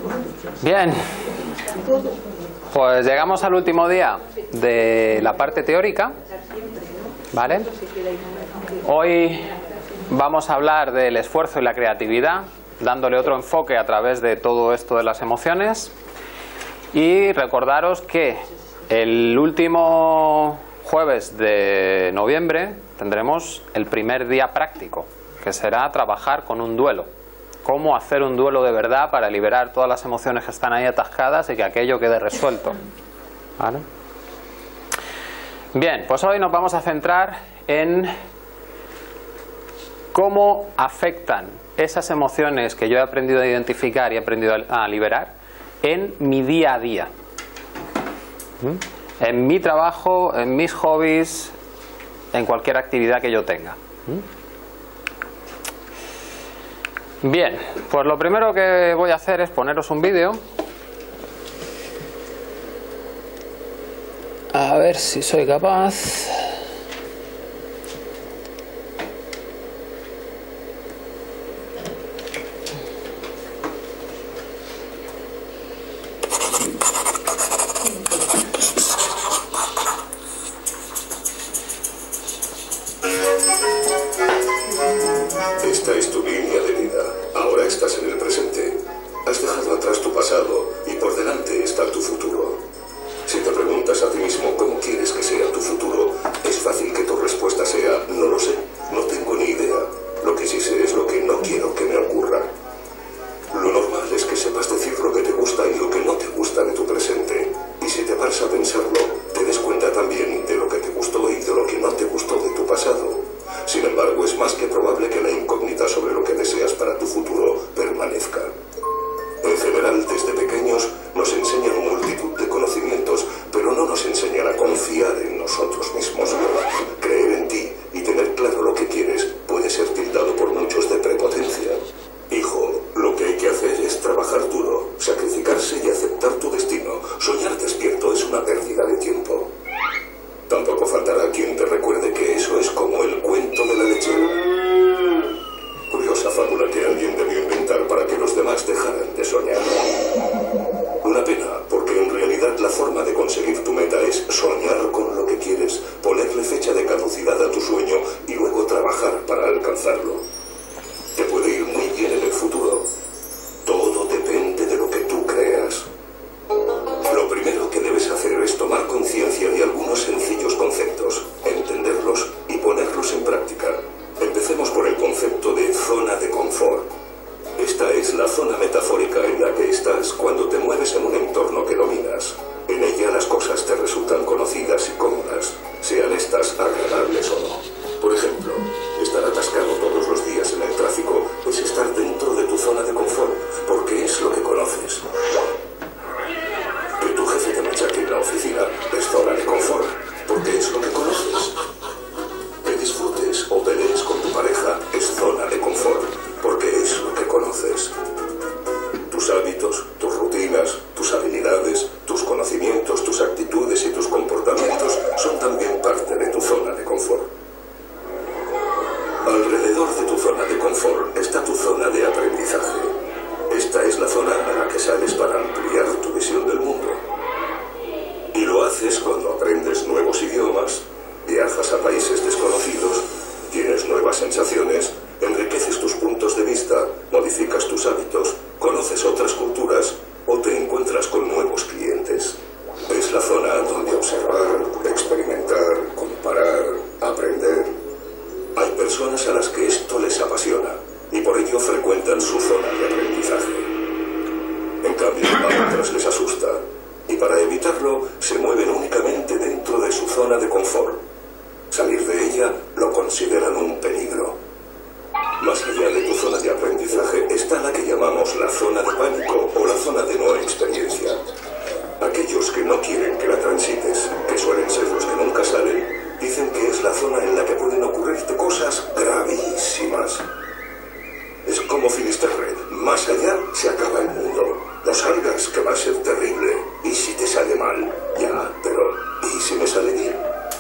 Bien, pues llegamos al último día de la parte teórica, ¿vale? Hoy vamos a hablar del esfuerzo y la creatividad, dándole otro enfoque a través de todo esto de las emociones. Y recordaros que el último jueves de noviembre tendremos el primer día práctico, que será trabajar con un duelo. Cómo hacer un duelo de verdad para liberar todas las emociones que están ahí atascadas y que aquello quede resuelto, ¿vale? Bien, pues hoy nos vamos a centrar en cómo afectan esas emociones que yo he aprendido a identificar y he aprendido a liberar en mi día a día, en mi trabajo, en mis hobbies, en cualquier actividad que yo tenga. Bien, pues lo primero que voy a hacer es poneros un vídeo. A ver si soy capaz. Esta es tu línea de vida. Ahora estás en el presente. Has dejado atrás tu pasado y por delante está tu futuro. Si te preguntas a ti mismo cómo quieres que sea tu futuro, es fácil que tu respuesta sea: no lo sé, no tengo ni idea. Lo que sí sé es lo que no quiero que me ocurra. Lo normal es que sepas decir lo que te gusta y lo que no te gusta de tu presente. Y si te paras a pensarlo, te des cuenta también de lo que te gustó y de lo que no te gustó de tu pasado. Sin embargo, es más que probable que la incógnita sobre lo que deseas para tu futuro permanezca. En general, desde pequeños nos enseñan multitud de conocimientos, pero no nos enseñan a confiar en nosotros mismos. Creer en ti y tener claro lo que quieres puede ser tildado por muchos de prepotencia. Hijo, lo que hay que hacer es trabajar duro, sacrificarse y aceptar tu destino. Soñar despierto es una pérdida de tiempo. Tampoco faltará quien te recuerde que eso es como el cuento de la lechera. Curiosa fábula que alguien debió inventar para que los demás dejaran de soñar. Una pena, porque en realidad la forma de conseguir tu meta es soñar con lo que quieres, ponerle fecha de caducidad a tu sueño y luego trabajar para alcanzarlo. Te puede ir muy bien en el futuro. Todo depende de lo que tú creas. Lo primero que debes hacer es tomar conciencia de algunos sencillos conceptos, entenderlos y ponerlos en práctica. Empecemos por el concepto de zona de confort. Esta es la zona metafórica en la que estás cuando te mueves en un entorno que dominas. En ella las cosas te resultan conocidas y cómodas, sean estas agradables o no. Por ejemplo, estar atascado todos los días en el tráfico es estar dentro de tu zona de confort, porque es lo que conoces. Que tu jefe te machaque en la oficina es zona de confort, porque es lo que conoces. Que disfrutes o pelees con tu pareja es zona de confort, porque es lo que conoces. Tus hábitos, tus rutinas, tus habilidades, tus conocimientos, tus actitudes y tus comportamientos son también parte de tu zona de confort. Alrededor de tu zona de confort está tu zona de aprendizaje. Esta es la zona a la que sales para ampliar tu visión del mundo. Y lo haces cuando aprendes nuevos idiomas, viajas a países desconocidos, tienes nuevas sensaciones, enriqueces tus puntos de vista, modificas tus hábitos, conoces otras culturas o te encuentras con nuevos clientes. Es la zona donde observar, experimentar, comparar, aprender. Hay personas a las que esto les apasiona y por ello frecuentan su zona de aprendizaje. En cambio, a otras les asusta y para evitarlo se mueven únicamente dentro de su zona de confort. Salir de ella lo consideran un peligro. Más allá de tu zona de aprendizaje está la que llamamos la zona de pánico o la zona de no experiencia. Aquellos que no quieren que la transites, que suelen ser los que nunca salen, dicen que es la zona en la que pueden ocurrirte cosas gravísimas. Es como Finisterre, más allá se acaba el mundo. No salgas, que va a ser terrible. ¿Y si te sale mal? Ya, pero ¿y si me sale bien?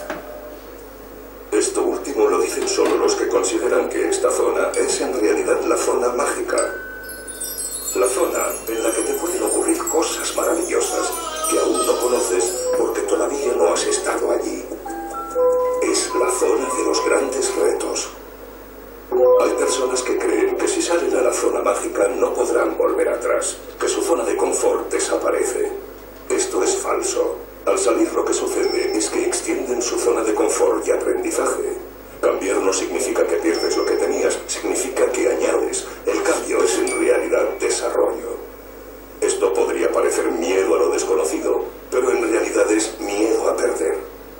Esto último lo dicen solo los que consideran que esta zona es en realidad la zona mágica. La zona en la que te pueden personas que su zona de confort desaparece. Esto es falso. Al salir, lo que sucede es que extienden su zona de confort y aprendizaje. Cambiar no significa que pierdes lo que tenías, significa que añades. El cambio es en realidad desarrollo. Esto podría parecer miedo a lo desconocido, pero en realidad es miedo a perder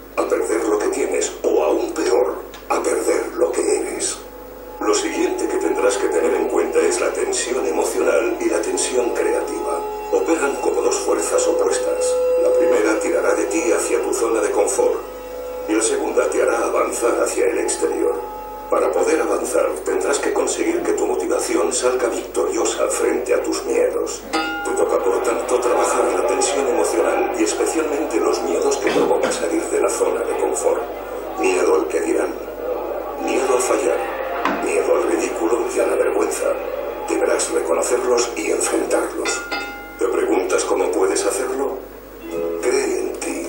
lo que tienes, o aún peor, a perder lo que eres. Lo siguiente que tendrás que tener en cuenta es la tensión emocional y la tensión creativa. Operan como dos fuerzas opuestas. La primera tirará de ti hacia tu zona de confort y la segunda te hará avanzar hacia el exterior. Para poder avanzar tendrás que conseguir que tu motivación salga victoriosa frente a tus miedos. Te toca por tanto trabajar la tensión emocional y especialmente los miedos que provoca salir de la zona de confort. Miedo al que dirán, miedo a fallar, miedo al ridículo y a la vergüenza. Deberás reconocerlos y enfrentarlos. ¿Te preguntas cómo puedes hacerlo? Cree en ti.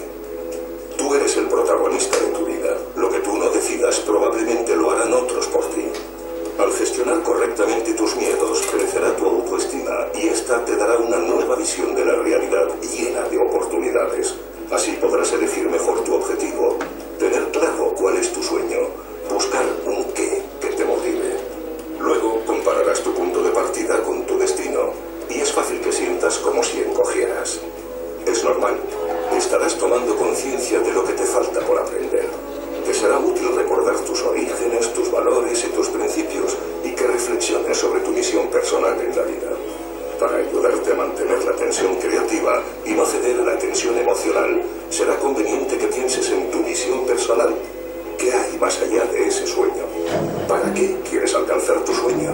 Tú eres el protagonista de tu vida. Lo que tú no decidas probablemente lo harán otros por ti. Al gestionar correctamente tus miedos, crecerá tu autoestima y esta te dará una nueva visión de la realidad llena de oportunidades. Así podrás elegir mejor tu objetivo, tener claro cuál es tu sueño, buscar un qué que te motive. Luego compararás tu punto de partida con tu destino y es fácil que sientas como si encogieras. Es normal. Estarás tomando conciencia de lo que te falta por aprender. Te será útil recordar tus orígenes, tus valores y tus principios y que reflexiones sobre tu misión personal en la vida. Para ayudarte a mantener la tensión creativa y no ceder a la tensión emocional, será conveniente que pienses en tu misión personal. ¿Qué hay más allá de ese sueño? ¿Para qué quieres alcanzar tu sueño?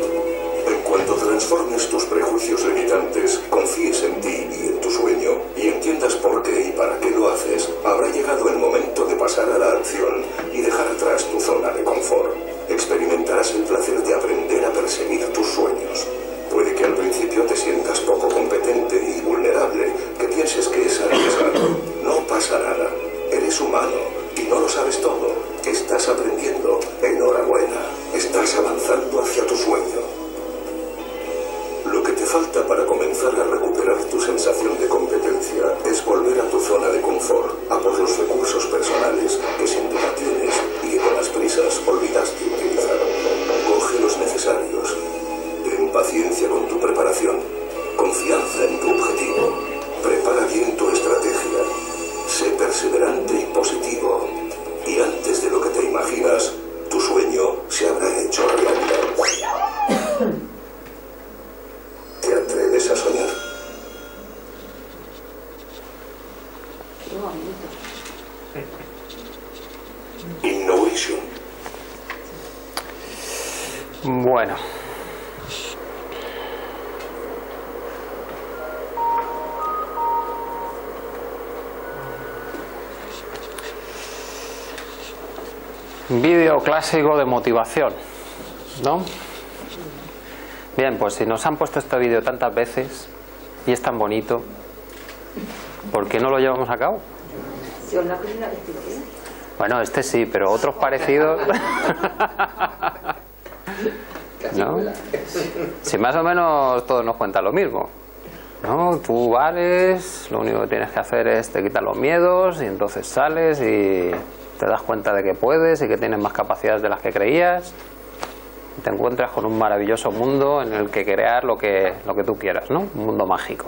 En cuanto transformes tus prejuicios limitantes, confíes en ti y en tu sueño y entiendas por qué y para qué lo haces, habrá llegado el momento de pasar a la acción y dejar atrás tu zona de confort. Experimentarás el placer de aprender a perseguir tus sueños. Puede que al principio te sientas poco competente y vulnerable, que pienses que es arriesgado. No pasa nada. Eres humano y no lo sabes todo. Estás aprendiendo. Enhorabuena. Estás avanzando hacia tu sueño. Lo que te falta para comenzar a recuperar tu sensación de competencia es volver a tu zona de confort, a por los recursos personales que sin duda tienes y que con las prisas olvidaste utilizar. Coge los necesarios. Ten paciencia con tu preparación, confianza en tu objetivo. Prepara bien tu estrategia. Sé perseverante y positivo. Y antes de lo que te imaginas, tu sueño se habrá hecho realidad. ¿Te atreves a soñar? Innovation. Bueno. Vídeo clásico de motivación, ¿no? Bien, pues si nos han puesto este vídeo tantas veces y es tan bonito, ¿por qué no lo llevamos a cabo? Yo la primera vez que lo veo. Bueno, este sí, pero otros parecidos... ¿No? Si más o menos todos nos cuentan lo mismo, ¿no? Tú vales, lo único que tienes que hacer es te quitar los miedos y entonces sales y te das cuenta de que puedes y que tienes más capacidades de las que creías. Y te encuentras con un maravilloso mundo en el que crear lo que tú quieras, ¿no? Un mundo mágico.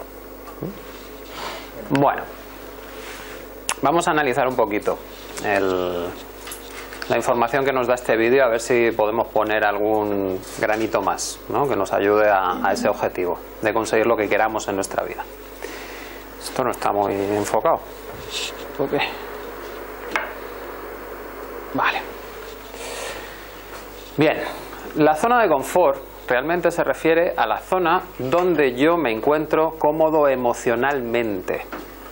Bueno, vamos a analizar un poquito la información que nos da este vídeo, a ver si podemos poner algún granito más, ¿no? Que nos ayude a ese objetivo de conseguir lo que queramos en nuestra vida. Esto no está muy enfocado. ¿Por qué? Vale. Bien, la zona de confort realmente se refiere a la zona donde yo me encuentro cómodo emocionalmente.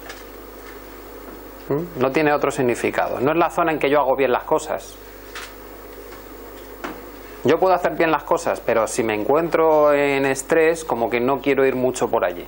No tiene otro significado. No es la zona en que yo hago bien las cosas. Yo puedo hacer bien las cosas, pero si me encuentro en estrés, como que no quiero ir mucho por allí.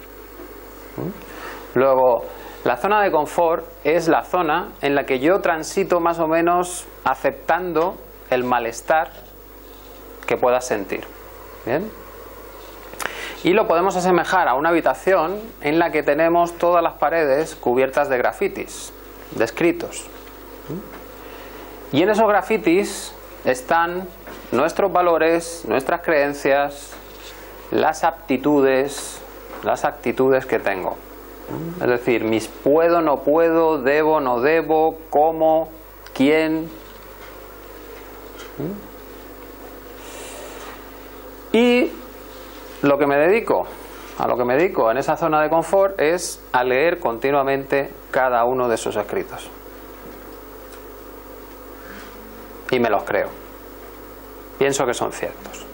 Luego, la zona de confort es la zona en la que yo transito más o menos aceptando el malestar que pueda sentir. ¿Bien? Y lo podemos asemejar a una habitación en la que tenemos todas las paredes cubiertas de grafitis, de escritos. Y en esos grafitis están nuestros valores, nuestras creencias, las aptitudes, las actitudes que tengo. Es decir, mis puedo, no puedo, debo, no debo, cómo, quién. Y a lo que me dedico en esa zona de confort es a leer continuamente cada uno de esos escritos. Y me los creo. Pienso que son ciertos.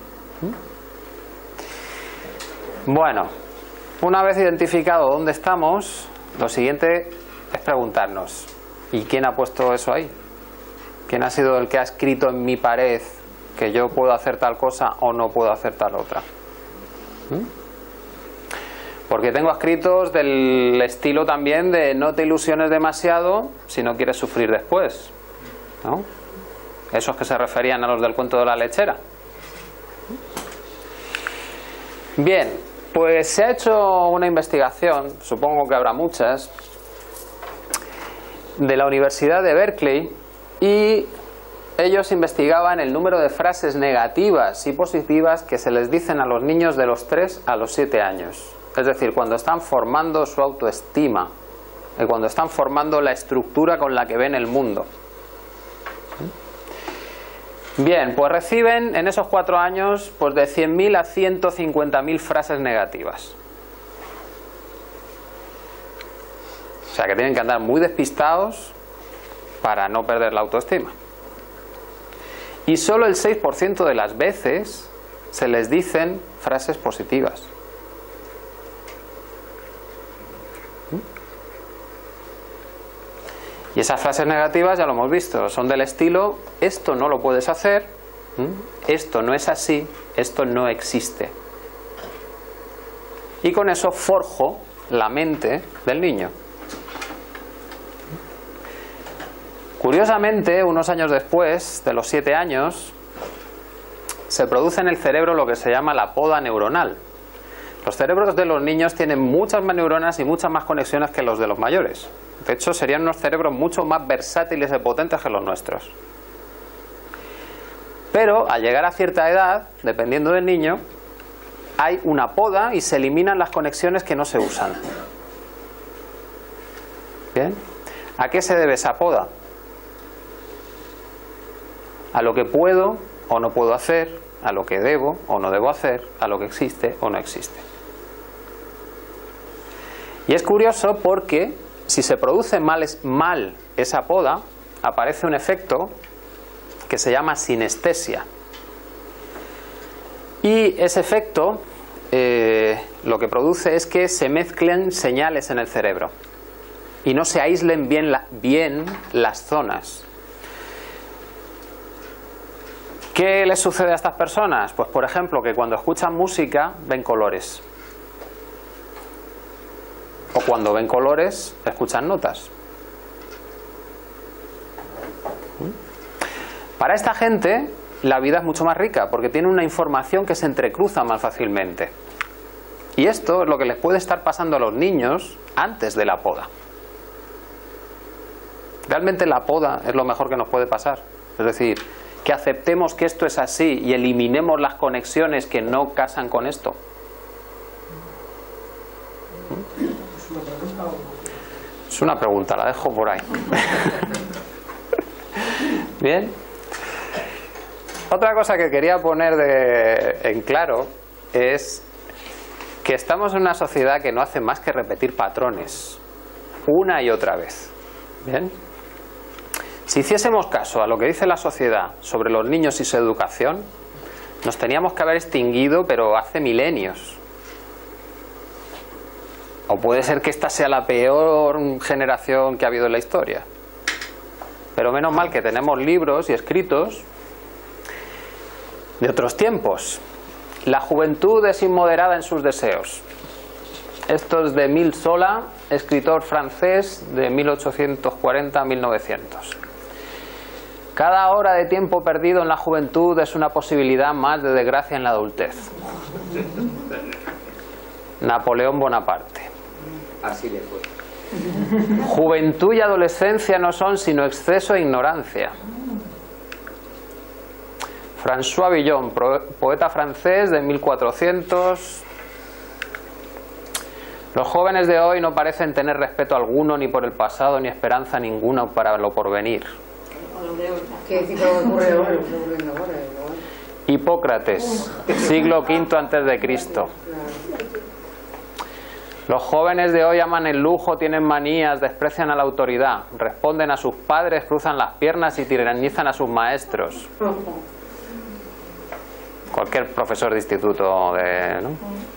Bueno, una vez identificado dónde estamos, lo siguiente es preguntarnos: ¿y quién ha puesto eso ahí? ¿Quién ha sido el que ha escrito en mi pared que yo puedo hacer tal cosa o no puedo hacer tal otra? Porque tengo escritos del estilo también de no te ilusiones demasiado si no quieres sufrir después, ¿no? Esos que se referían a los del cuento de la lechera. Bien, pues se ha hecho una investigación, supongo que habrá muchas, de la Universidad de Berkeley, y ellos investigaban el número de frases negativas y positivas que se les dicen a los niños de los 3 a los 7 años. Es decir, cuando están formando su autoestima, cuando están formando la estructura con la que ven el mundo. Bien, pues reciben en esos 4 años pues de 100.000 a 150.000 frases negativas. O sea que tienen que andar muy despistados para no perder la autoestima. Y solo el 6% de las veces se les dicen frases positivas. Y esas frases negativas, ya lo hemos visto, son del estilo: esto no lo puedes hacer, esto no es así, esto no existe. Y con eso forjo la mente del niño. Curiosamente, unos años después, de los 7 años, se produce en el cerebro lo que se llama la poda neuronal. Los cerebros de los niños tienen muchas más neuronas y muchas más conexiones que los de los mayores. De hecho, serían unos cerebros mucho más versátiles y potentes que los nuestros. Pero al llegar a cierta edad, dependiendo del niño, hay una poda y se eliminan las conexiones que no se usan. ¿Bien? ¿A qué se debe esa poda? A lo que puedo o no puedo hacer, a lo que debo o no debo hacer, a lo que existe o no existe. Y es curioso porque si se produce mal esa poda, aparece un efecto que se llama sinestesia. Y ese efecto lo que produce es que se mezclen señales en el cerebro y no se aíslen bien las zonas. ¿Qué les sucede a estas personas? Pues por ejemplo que cuando escuchan música ven colores. O cuando ven colores escuchan notas. Para esta gente la vida es mucho más rica porque tiene una información que se entrecruza más fácilmente. Y esto es lo que les puede estar pasando a los niños antes de la poda. Realmente la poda es lo mejor que nos puede pasar. Es decir, que aceptemos que esto es así y eliminemos las conexiones que no casan con esto. Es una pregunta, la dejo por ahí. Bien. Otra cosa que quería poner en claro es que estamos en una sociedad que no hace más que repetir patrones una y otra vez. Bien. Si hiciésemos caso a lo que dice la sociedad sobre los niños y su educación, nos teníamos que haber extinguido, pero hace milenios. O puede ser que esta sea la peor generación que ha habido en la historia. Pero menos mal que tenemos libros y escritos de otros tiempos. La juventud es inmoderada en sus deseos. Esto es de Émile Zola, escritor francés de 1840 a 1900. Cada hora de tiempo perdido en la juventud es una posibilidad más de desgracia en la adultez. Napoleón Bonaparte. Así le fue. Juventud y adolescencia no son sino exceso e ignorancia. François Villon, poeta francés de 1400. Los jóvenes de hoy no parecen tener respeto alguno ni por el pasado ni esperanza ninguna para lo porvenir. Hipócrates, siglo V antes de Cristo. Los jóvenes de hoy aman el lujo, tienen manías, desprecian a la autoridad, responden a sus padres, cruzan las piernas y tiranizan a sus maestros. Cualquier profesor de instituto, ¿no?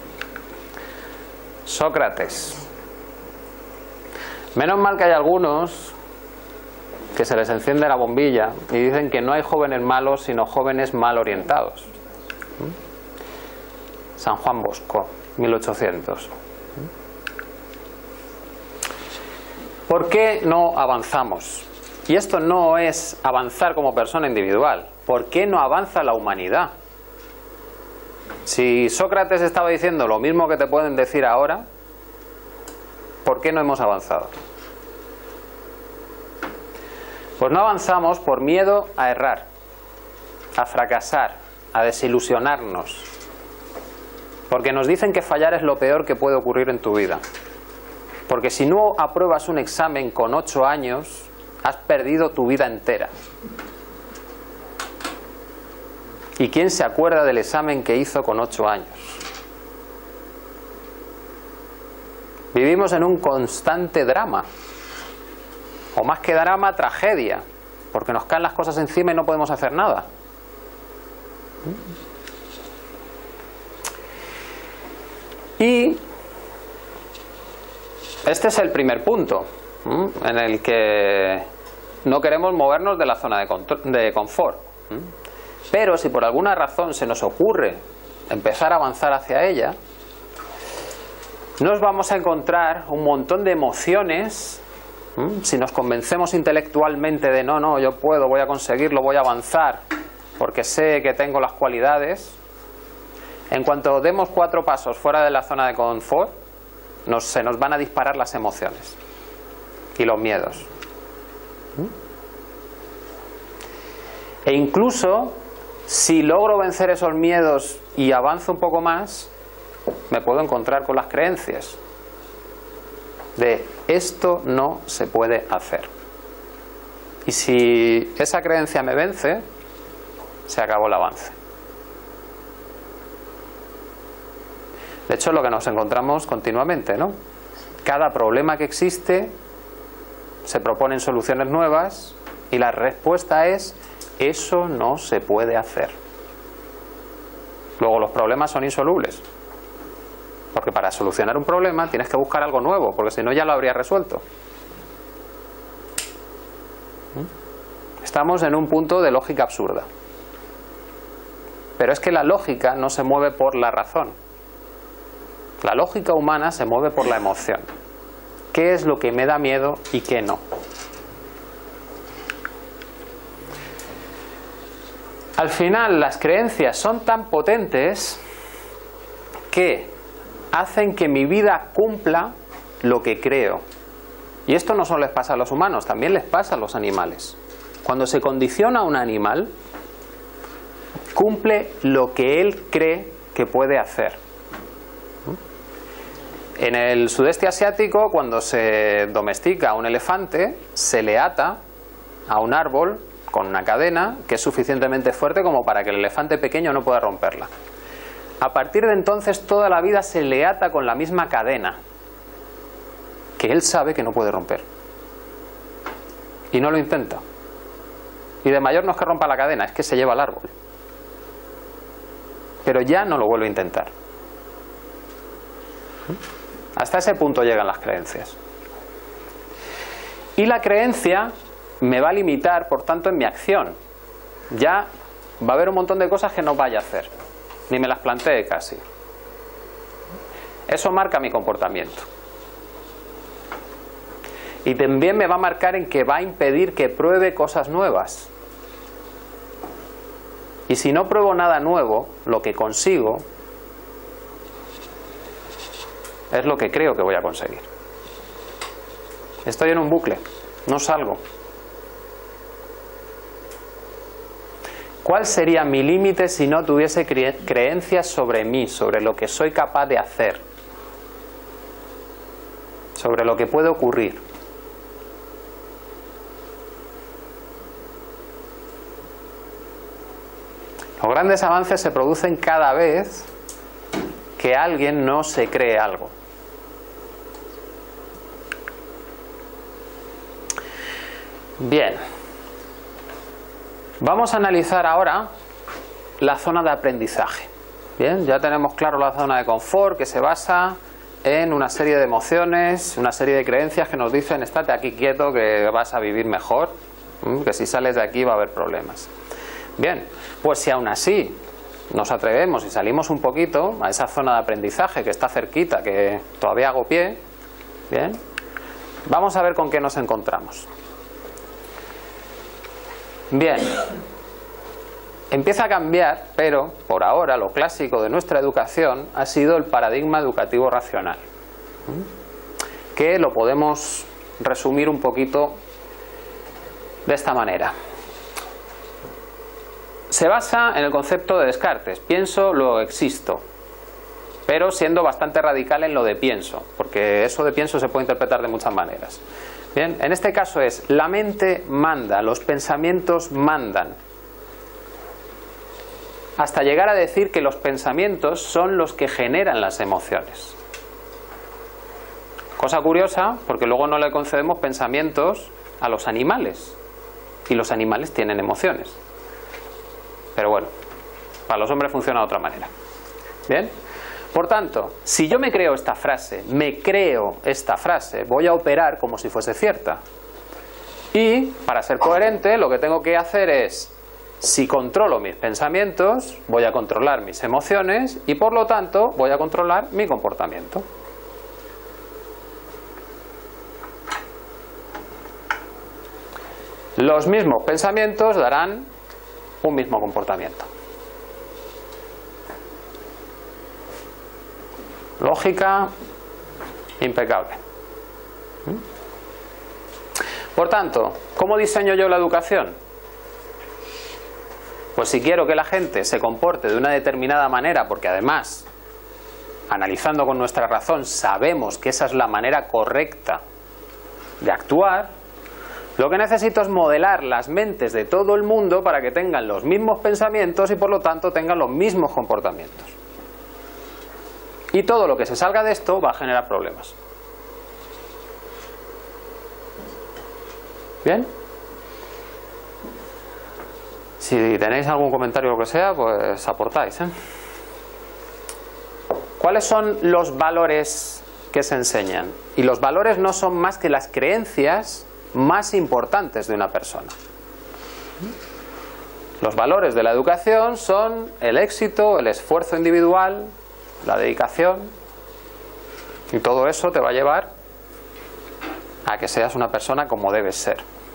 Sócrates. Menos mal que hay algunos que se les enciende la bombilla y dicen que no hay jóvenes malos, sino jóvenes mal orientados. San Juan Bosco, 1800. ¿Por qué no avanzamos? Y esto no es avanzar como persona individual. ¿Por qué no avanza la humanidad? Si Sócrates estaba diciendo lo mismo que te pueden decir ahora, ¿por qué no hemos avanzado? Pues no avanzamos por miedo a errar, a fracasar, a desilusionarnos. Porque nos dicen que fallar es lo peor que puede ocurrir en tu vida. Porque si no apruebas un examen con 8 años, has perdido tu vida entera. ¿Y quién se acuerda del examen que hizo con 8 años? Vivimos en un constante drama. O más que drama, tragedia. Porque nos caen las cosas encima y no podemos hacer nada. Y este es el primer punto en el que no queremos movernos de la zona de confort. Pero si por alguna razón se nos ocurre empezar a avanzar hacia ella, nos vamos a encontrar un montón de emociones. Si nos convencemos intelectualmente de no, yo puedo, voy a conseguirlo, voy a avanzar, porque sé que tengo las cualidades, en cuanto demos 4 pasos fuera de la zona de confort, se nos van a disparar las emociones y los miedos. E incluso, si logro vencer esos miedos y avanzo un poco más, me puedo encontrar con las creencias de esto no se puede hacer. Y si esa creencia me vence, se acabó el avance. De hecho, es lo que nos encontramos continuamente, ¿no? Cada problema que existe, se proponen soluciones nuevas y la respuesta es: eso no se puede hacer. Luego los problemas son insolubles. Porque para solucionar un problema tienes que buscar algo nuevo, porque si no ya lo habrías resuelto. Estamos en un punto de lógica absurda. Pero es que la lógica no se mueve por la razón. La lógica humana se mueve por la emoción. ¿Qué es lo que me da miedo y qué no? Al final, las creencias son tan potentes que hacen que mi vida cumpla lo que creo. Y esto no solo les pasa a los humanos, también les pasa a los animales. Cuando se condiciona a un animal, cumple lo que él cree que puede hacer. En el sudeste asiático, cuando se domestica a un elefante, se le ata a un árbol con una cadena que es suficientemente fuerte como para que el elefante pequeño no pueda romperla. A partir de entonces toda la vida se le ata con la misma cadena que él sabe que no puede romper. Y no lo intenta. Y de mayor no es que rompa la cadena, es que se lleva al árbol. Pero ya no lo vuelve a intentar. Hasta ese punto llegan las creencias. Y la creencia me va a limitar, por tanto, en mi acción. Ya va a haber un montón de cosas que no vaya a hacer. Ni me las plantee casi. Eso marca mi comportamiento. Y también me va a marcar en que va a impedir que pruebe cosas nuevas. Y si no pruebo nada nuevo, lo que consigo es lo que creo que voy a conseguir. Estoy en un bucle, no salgo. ¿Cuál sería mi límite si no tuviese creencias sobre mí, sobre lo que soy capaz de hacer, sobre lo que puede ocurrir? Los grandes avances se producen cada vez que alguien no se cree algo. Bien. Vamos a analizar ahora la zona de aprendizaje. Bien, ya tenemos claro la zona de confort, que se basa en una serie de emociones, una serie de creencias que nos dicen estate aquí quieto que vas a vivir mejor, que si sales de aquí va a haber problemas. Bien, pues si aún así nos atrevemos y salimos un poquito a esa zona de aprendizaje que está cerquita, que todavía hago pie, bien, vamos a ver con qué nos encontramos. Bien, empieza a cambiar, pero por ahora lo clásico de nuestra educación ha sido el paradigma educativo racional, que lo podemos resumir un poquito de esta manera. Se basa en el concepto de Descartes, pienso, luego existo, pero siendo bastante radical en lo de pienso, porque eso de pienso se puede interpretar de muchas maneras. Bien, en este caso es, la mente manda, los pensamientos mandan, hasta llegar a decir que los pensamientos son los que generan las emociones. Cosa curiosa, porque luego no le concedemos pensamientos a los animales, y los animales tienen emociones. Pero bueno, para los hombres funciona de otra manera. Bien. Por tanto, si yo me creo esta frase, voy a operar como si fuese cierta. Y, para ser coherente, lo que tengo que hacer es, si controlo mis pensamientos, voy a controlar mis emociones y, por lo tanto, voy a controlar mi comportamiento. Los mismos pensamientos darán un mismo comportamiento. Lógica impecable. Por tanto, ¿cómo diseño yo la educación? Pues si quiero que la gente se comporte de una determinada manera, porque además, analizando con nuestra razón, sabemos que esa es la manera correcta de actuar, lo que necesito es modelar las mentes de todo el mundo para que tengan los mismos pensamientos y por lo tanto tengan los mismos comportamientos. Y todo lo que se salga de esto va a generar problemas. ¿Bien? Si tenéis algún comentario o lo que sea, pues aportáis, ¿eh? ¿Cuáles son los valores que se enseñan? Y los valores no son más que las creencias más importantes de una persona. Los valores de la educación son el éxito, el esfuerzo individual, la dedicación, y todo eso te va a llevar a que seas una persona como debes ser.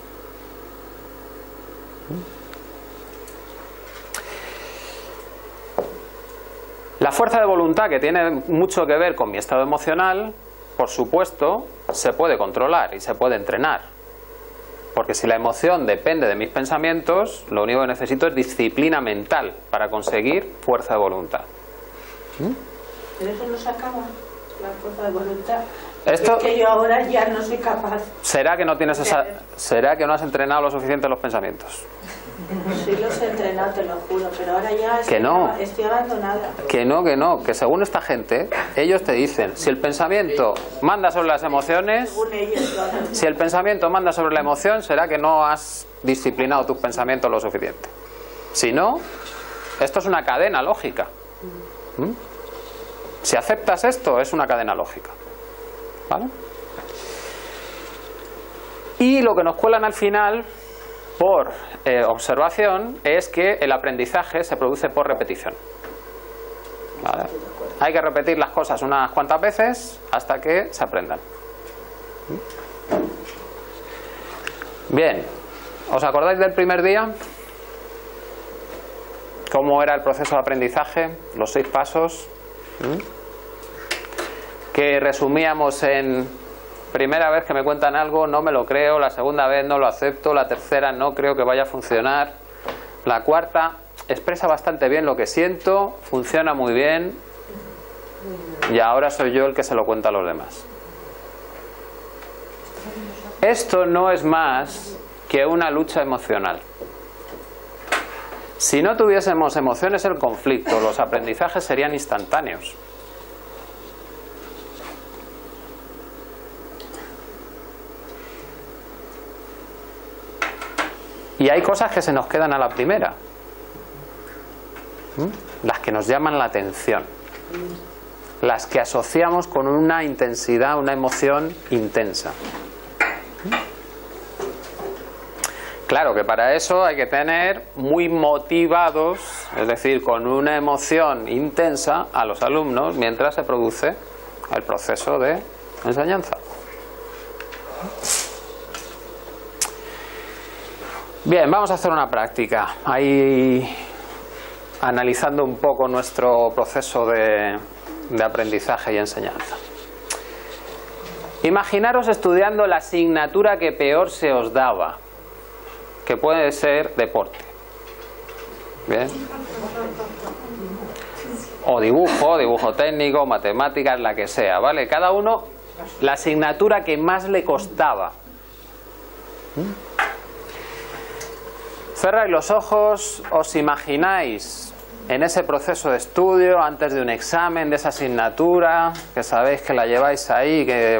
La fuerza de voluntad, que tiene mucho que ver con mi estado emocional, por supuesto, se puede controlar y se puede entrenar. Porque si la emoción depende de mis pensamientos, lo único que necesito es disciplina mental para conseguir fuerza de voluntad. Pero eso no se acaba, la fuerza de voluntad. Esto, es que yo ahora ya no soy capaz. ¿será que no tienes será que no has entrenado lo suficiente los pensamientos? Sí los he entrenado, te lo juro, pero ahora ya estoy abandonada. Que no, que según esta gente, ellos te dicen, si el pensamiento manda sobre las emociones, si el pensamiento manda sobre la emoción, será que no has disciplinado tus pensamientos lo suficiente. Si no, esto es una cadena lógica. Si aceptas esto, es una cadena lógica. ¿Vale? Y lo que nos cuelan al final, por observación, es que el aprendizaje se produce por repetición. ¿Vale? Hay que repetir las cosas unas cuantas veces hasta que se aprendan. Bien, ¿os acordáis del primer día? ¿Cómo era el proceso de aprendizaje? Los 6 pasos. Que resumíamos en: primera vez que me cuentan algo no me lo creo, la segunda vez no lo acepto, la tercera no creo que vaya a funcionar, la cuarta expresa bastante bien lo que siento, funciona muy bien y ahora soy yo el que se lo cuenta a los demás. Esto no es más que una lucha emocional. Si no tuviésemos emociones en conflicto, los aprendizajes serían instantáneos. Y hay cosas que se nos quedan a la primera, las que nos llaman la atención, las que asociamos con una intensidad, una emoción intensa. Claro que para eso hay que tener muy motivados, es decir, con una emoción intensa a los alumnos mientras se produce el proceso de enseñanza. Bien, vamos a hacer una práctica, ahí analizando un poco nuestro proceso de aprendizaje y enseñanza. Imaginaros estudiando la asignatura que peor se os daba, que puede ser deporte. Bien. O dibujo técnico, matemáticas, la que sea, ¿vale? Cada uno la asignatura que más le costaba. Cerráis los ojos, os imagináis en ese proceso de estudio, antes de un examen de esa asignatura, que sabéis que la lleváis ahí, que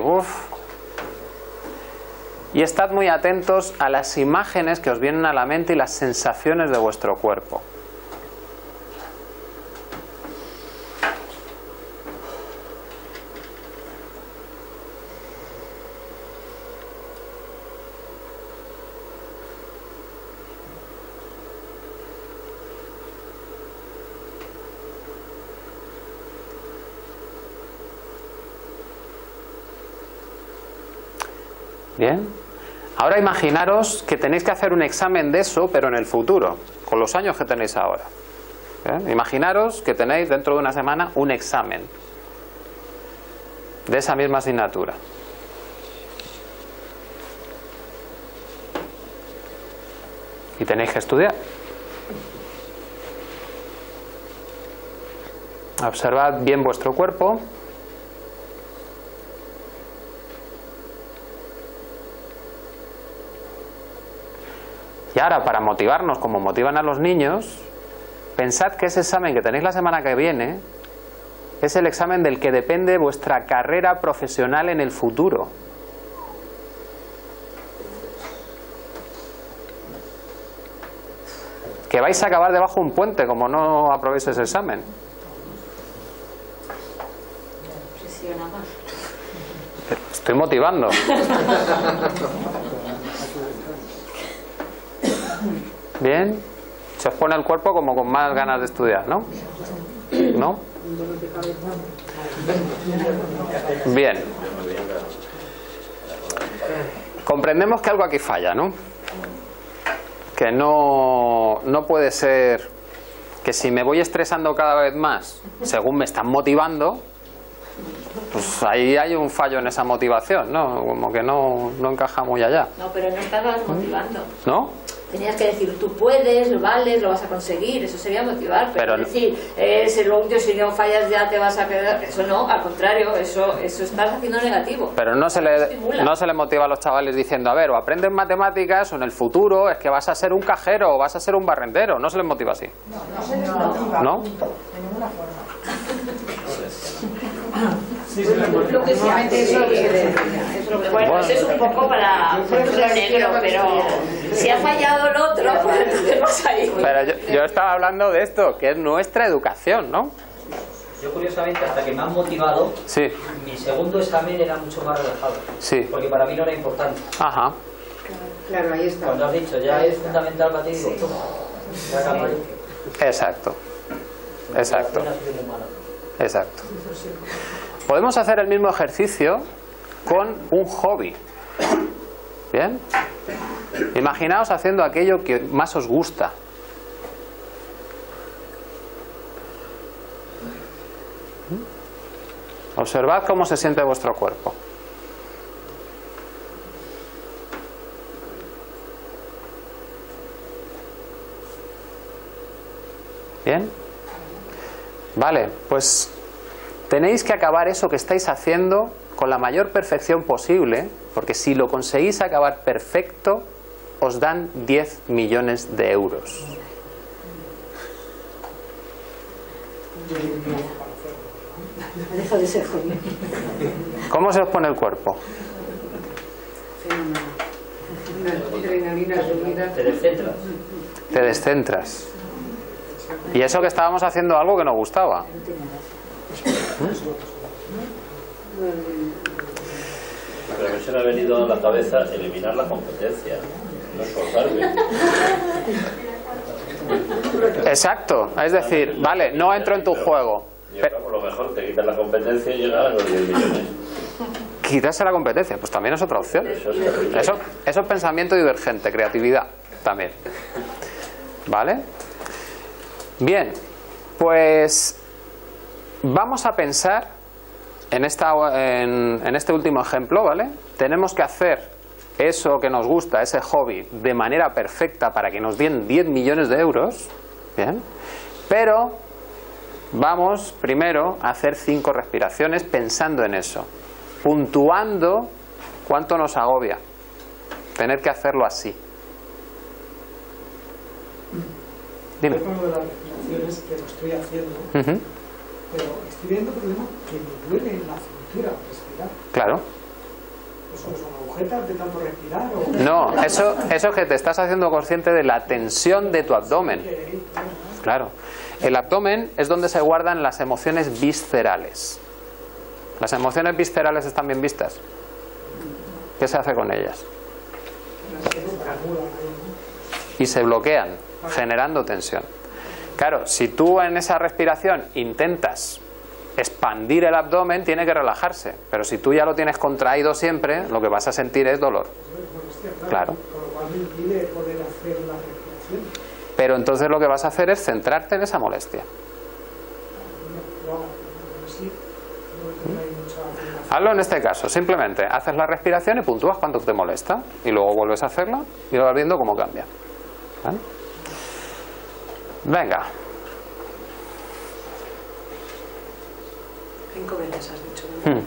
y estad muy atentos a las imágenes que os vienen a la mente y las sensaciones de vuestro cuerpo. Bien. Ahora imaginaros que tenéis que hacer un examen de eso, pero en el futuro, con los años que tenéis ahora. ¿Bien? Imaginaros que tenéis dentro de una semana un examen de esa misma asignatura. Y tenéis que estudiar. Observad bien vuestro cuerpo. Y ahora, para motivarnos como motivan a los niños, pensad que ese examen que tenéis la semana que viene es el examen del que depende vuestra carrera profesional en el futuro. Que vais a acabar debajo de un puente como no aprobéis ese examen. Estoy motivando. Bien, se os pone el cuerpo como con más ganas de estudiar, ¿no? ¿No? Bien. Comprendemos que algo aquí falla, ¿no? Que no puede ser que si me voy estresando cada vez más, según me están motivando, pues ahí hay un fallo en esa motivación, ¿no? Como que no encaja muy allá. No, pero no estabas motivando. ¿No? Tenías que decir, tú puedes, lo vales, lo vas a conseguir, eso sería motivar, pero decir, si no fallas ya te vas a quedar, eso no, al contrario, eso estás haciendo negativo. Pero no se le motiva a los chavales diciendo, a ver, o aprendes matemáticas o en el futuro es que vas a ser un cajero o vas a ser un barrendero, no se les motiva así. No se les motiva. ¿No? De ninguna forma. Lo que se hace eso bueno, eso es un poco para lo negro, pero si ha fallado el otro, pues entonces vas ahí. Pero yo estaba hablando de esto, que es nuestra educación, ¿no? Yo curiosamente, hasta que me han motivado, sí. Mi segundo examen era mucho más relajado. Sí. Porque para mí no era importante. Ajá. Claro, ahí está. Cuando has dicho, ya es fundamental para ti, digo, Exacto. Exacto. Exacto. Podemos hacer el mismo ejercicio con un hobby. ¿Bien? Imaginaos haciendo aquello que más os gusta. Observad cómo se siente vuestro cuerpo. ¿Bien? Vale, pues tenéis que acabar eso que estáis haciendo con la mayor perfección posible, porque si lo conseguís acabar perfecto, os dan 10 millones de euros. Deja de ser joven. ¿Cómo se os pone el cuerpo? Te descentras. Te descentras. Y eso que estábamos haciendo algo que nos gustaba. Pero a mí se me ha venido a la cabeza eliminar la competencia, no esforzarme. Exacto, es decir, vale, no entro en tu juego. Por lo mejor te quitas la competencia y llegar a los 10 millones. Quitarse la competencia, pues también es otra opción. Eso es pensamiento divergente, creatividad también. ¿Vale? Bien, pues vamos a pensar en este último ejemplo, ¿vale? Tenemos que hacer eso que nos gusta, ese hobby, de manera perfecta para que nos den 10 millones de euros, ¿bien? Pero vamos primero a hacer 5 respiraciones pensando en eso, puntuando cuánto nos agobia tener que hacerlo así. Dime. Con lo de las respiraciones que lo estoy haciendo, pero estoy viendo problema que me duele en la cintura respirar. Claro. ¿Eso son agujetas de tanto respirar? O... No, eso que te estás haciendo consciente de la tensión de tu abdomen. Claro. El abdomen es donde se guardan las emociones viscerales. ¿Las emociones viscerales están bien vistas? ¿Qué se hace con ellas? Y se bloquean, generando tensión. Claro, si tú en esa respiración intentas expandir el abdomen, tiene que relajarse. Pero si tú ya lo tienes contraído siempre, lo que vas a sentir es dolor. Claro. Con lo cual me impide poder hacer la respiración. Pero entonces lo que vas a hacer es centrarte en esa molestia. Hazlo en este caso, simplemente haces la respiración y puntúas cuánto te molesta y luego vuelves a hacerla y lo vas viendo cómo cambia. ¿Vale? Venga. 5 veces has dicho, ¿no?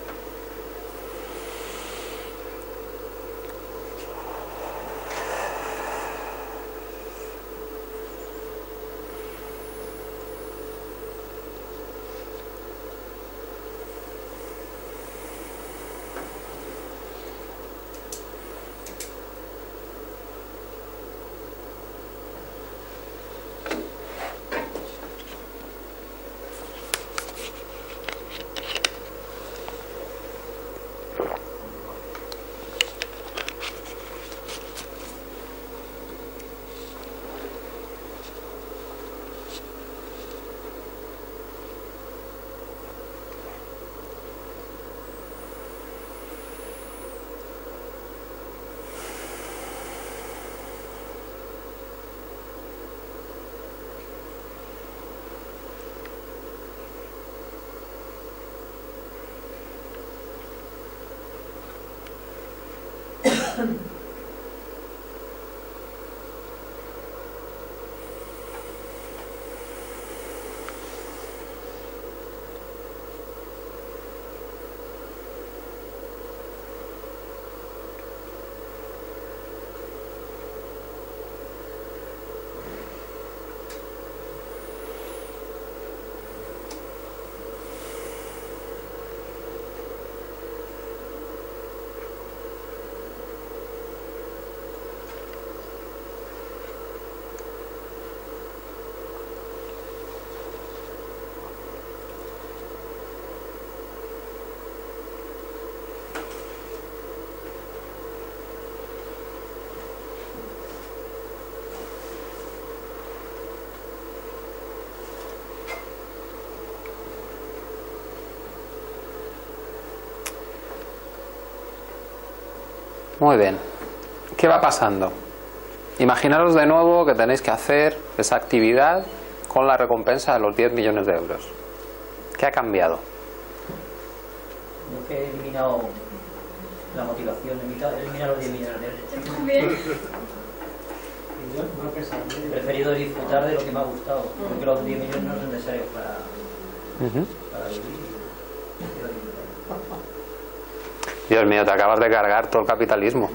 Muy bien. ¿Qué va pasando? Imaginaros de nuevo que tenéis que hacer esa actividad con la recompensa de los 10 millones de euros. ¿Qué ha cambiado? Yo que he eliminado la motivación, he eliminado los 10 millones de euros. También. Yo no pensaba en He ello. preferido disfrutar de lo que me ha gustado. Creo que los 10 millones no son necesarios para vivir. Prefiero disfrutar. Dios mío, te acabas de cargar todo el capitalismo.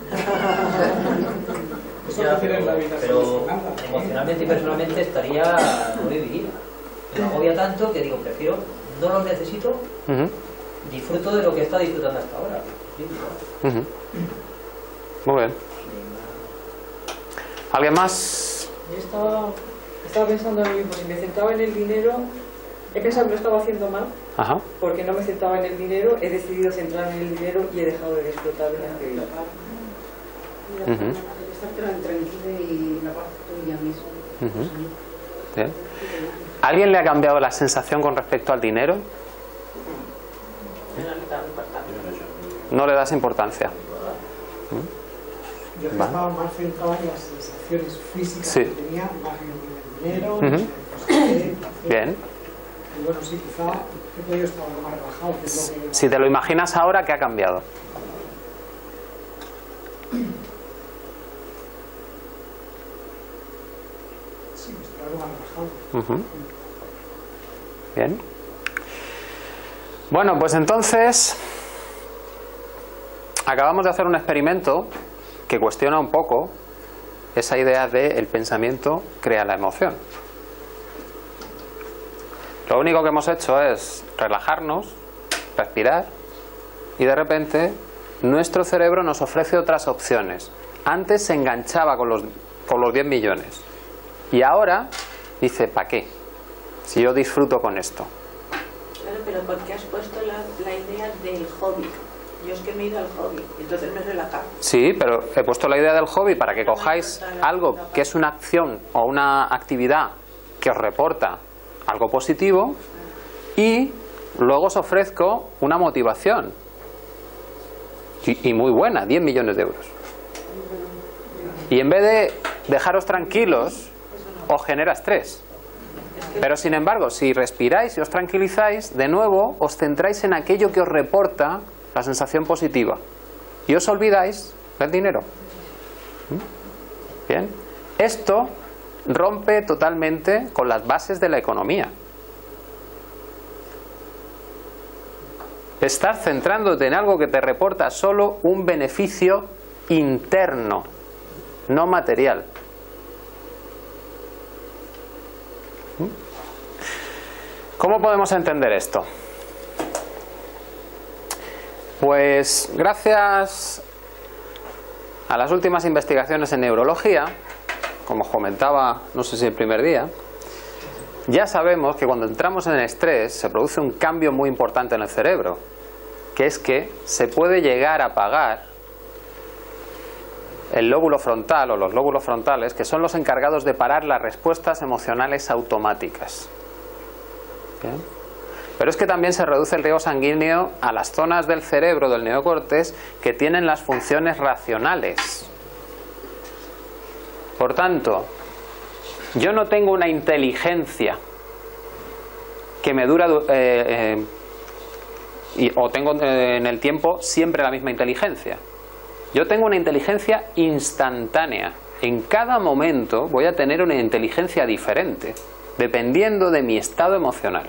Eso Ya, no tiene la vida pero solucionada. emocionalmente y personalmente estaría, no viviría. Me agobia tanto que digo, prefiero, no lo necesito, Ujú, disfruto de lo que he estado disfrutando hasta ahora. Sí, igual. ujú. Muy bien. ¿Alguien más? Yo estaba pensando lo mismo, si me centraba en el dinero, he pensado que lo estaba haciendo mal, Ajá. porque no me centraba en el dinero, he decidido centrarme en el dinero y he dejado de disfrutar de la actividad. Ujú, Estar tranquila y la paz tuya mismo. ujú. Bien. ¿Alguien le ha cambiado la sensación con respecto al dinero? No le das importancia. Yo que Vale. estaba más centrado en las sensaciones físicas Sí. que tenía, más en el dinero, Ujú. en el placer. Bien. Y bueno, sí, quizá he podido estar algo más relajado, que es lo que... Si te lo imaginas ahora, ¿qué ha cambiado? Sí, estoy algo más relajado. Ujú. Bien. Bueno, pues entonces acabamos de hacer un experimento que cuestiona un poco esa idea de el pensamiento crea la emoción. Lo único que hemos hecho es relajarnos, respirar y de repente nuestro cerebro nos ofrece otras opciones. Antes se enganchaba con los 10 millones y ahora dice, ¿para qué? Si yo disfruto con esto. Claro, pero ¿por qué has puesto la idea del hobby? Yo es que me he ido al hobby, entonces me he relajado. Sí, pero he puesto la idea del hobby para que cojáis algo que es una acción o una actividad que os reporta algo positivo y luego os ofrezco una motivación. Y muy buena, 10 millones de euros. Y en vez de dejaros tranquilos, os genera estrés. Pero sin embargo, si respiráis y os tranquilizáis, de nuevo os centráis en aquello que os reporta la sensación positiva. Y os olvidáis del dinero. Bien. Esto rompe totalmente con las bases de la economía. Estar centrándote en algo que te reporta solo un beneficio interno, no material. ¿Cómo podemos entender esto? Pues gracias a las últimas investigaciones en neurología, como os comentaba, no sé si el primer día, ya sabemos que cuando entramos en estrés se produce un cambio muy importante en el cerebro, que es que se puede llegar a apagar el lóbulo frontal o los lóbulos frontales, que son los encargados de parar las respuestas emocionales automáticas. ¿Bien? Pero es que también se reduce el riego sanguíneo a las zonas del cerebro del neocortes que tienen las funciones racionales. Por tanto, yo no tengo una inteligencia que me dura o tengo en el tiempo siempre la misma inteligencia. Yo tengo una inteligencia instantánea. En cada momento voy a tener una inteligencia diferente, dependiendo de mi estado emocional.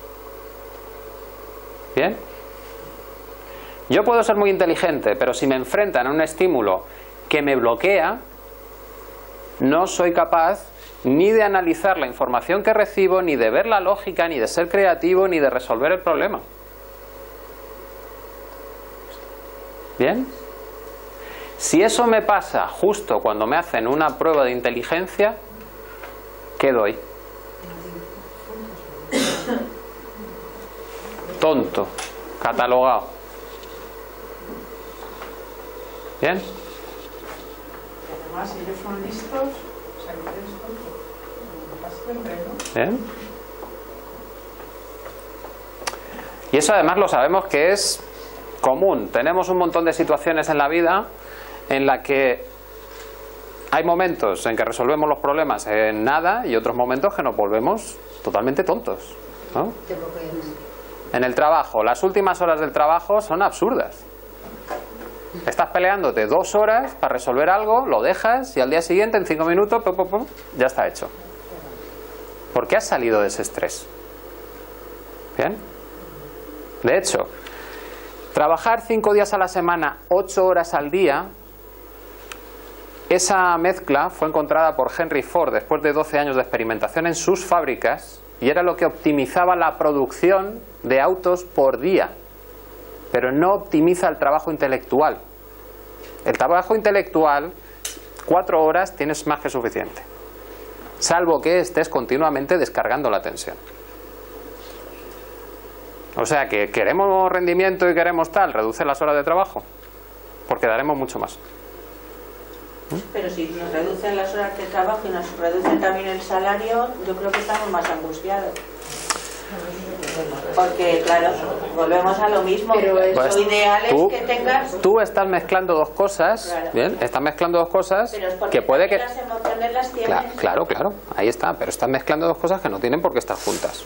¿Bien? Yo puedo ser muy inteligente, pero si me enfrentan a un estímulo que me bloquea, no soy capaz ni de analizar la información que recibo, ni de ver la lógica, ni de ser creativo, ni de resolver el problema. ¿Bien? Si eso me pasa justo cuando me hacen una prueba de inteligencia, ¿qué doy? Tonto, catalogado. ¿Bien? Además, si ellos son listos, o sea, que eres tonto. Siempre, ¿no? ¿Bien? Y eso además lo sabemos que es común. Tenemos un montón de situaciones en la vida en la que hay momentos en que resolvemos los problemas en nada y otros momentos que nos volvemos totalmente tontos, ¿no? Te bloqueas. en el trabajo, las últimas horas del trabajo son absurdas. Estás peleándote 2 horas para resolver algo, lo dejas y al día siguiente, en 5 minutos, ya está hecho. ¿Por qué has salido de ese estrés? ¿Bien? De hecho, trabajar 5 días a la semana, 8 horas al día, esa mezcla fue encontrada por Henry Ford después de 12 años de experimentación en sus fábricas y era lo que optimizaba la producción de autos por día, pero no optimiza el trabajo intelectual. El trabajo intelectual, 4 horas tienes más que suficiente, salvo que estés continuamente descargando la tensión. O sea que queremos rendimiento y queremos tal, reduce las horas de trabajo, porque daremos mucho más. Pero si nos reducen las horas de trabajo y nos reducen también el salario, yo creo que estamos más angustiados. Porque, claro, volvemos a lo mismo. Pero pues lo ideal es que tengas... Tú estás mezclando dos cosas, claro. Bien, estás mezclando dos cosas pero es que puede que... las emociones las tienes. Claro, ahí está, pero estás mezclando dos cosas que no tienen por qué estar juntas.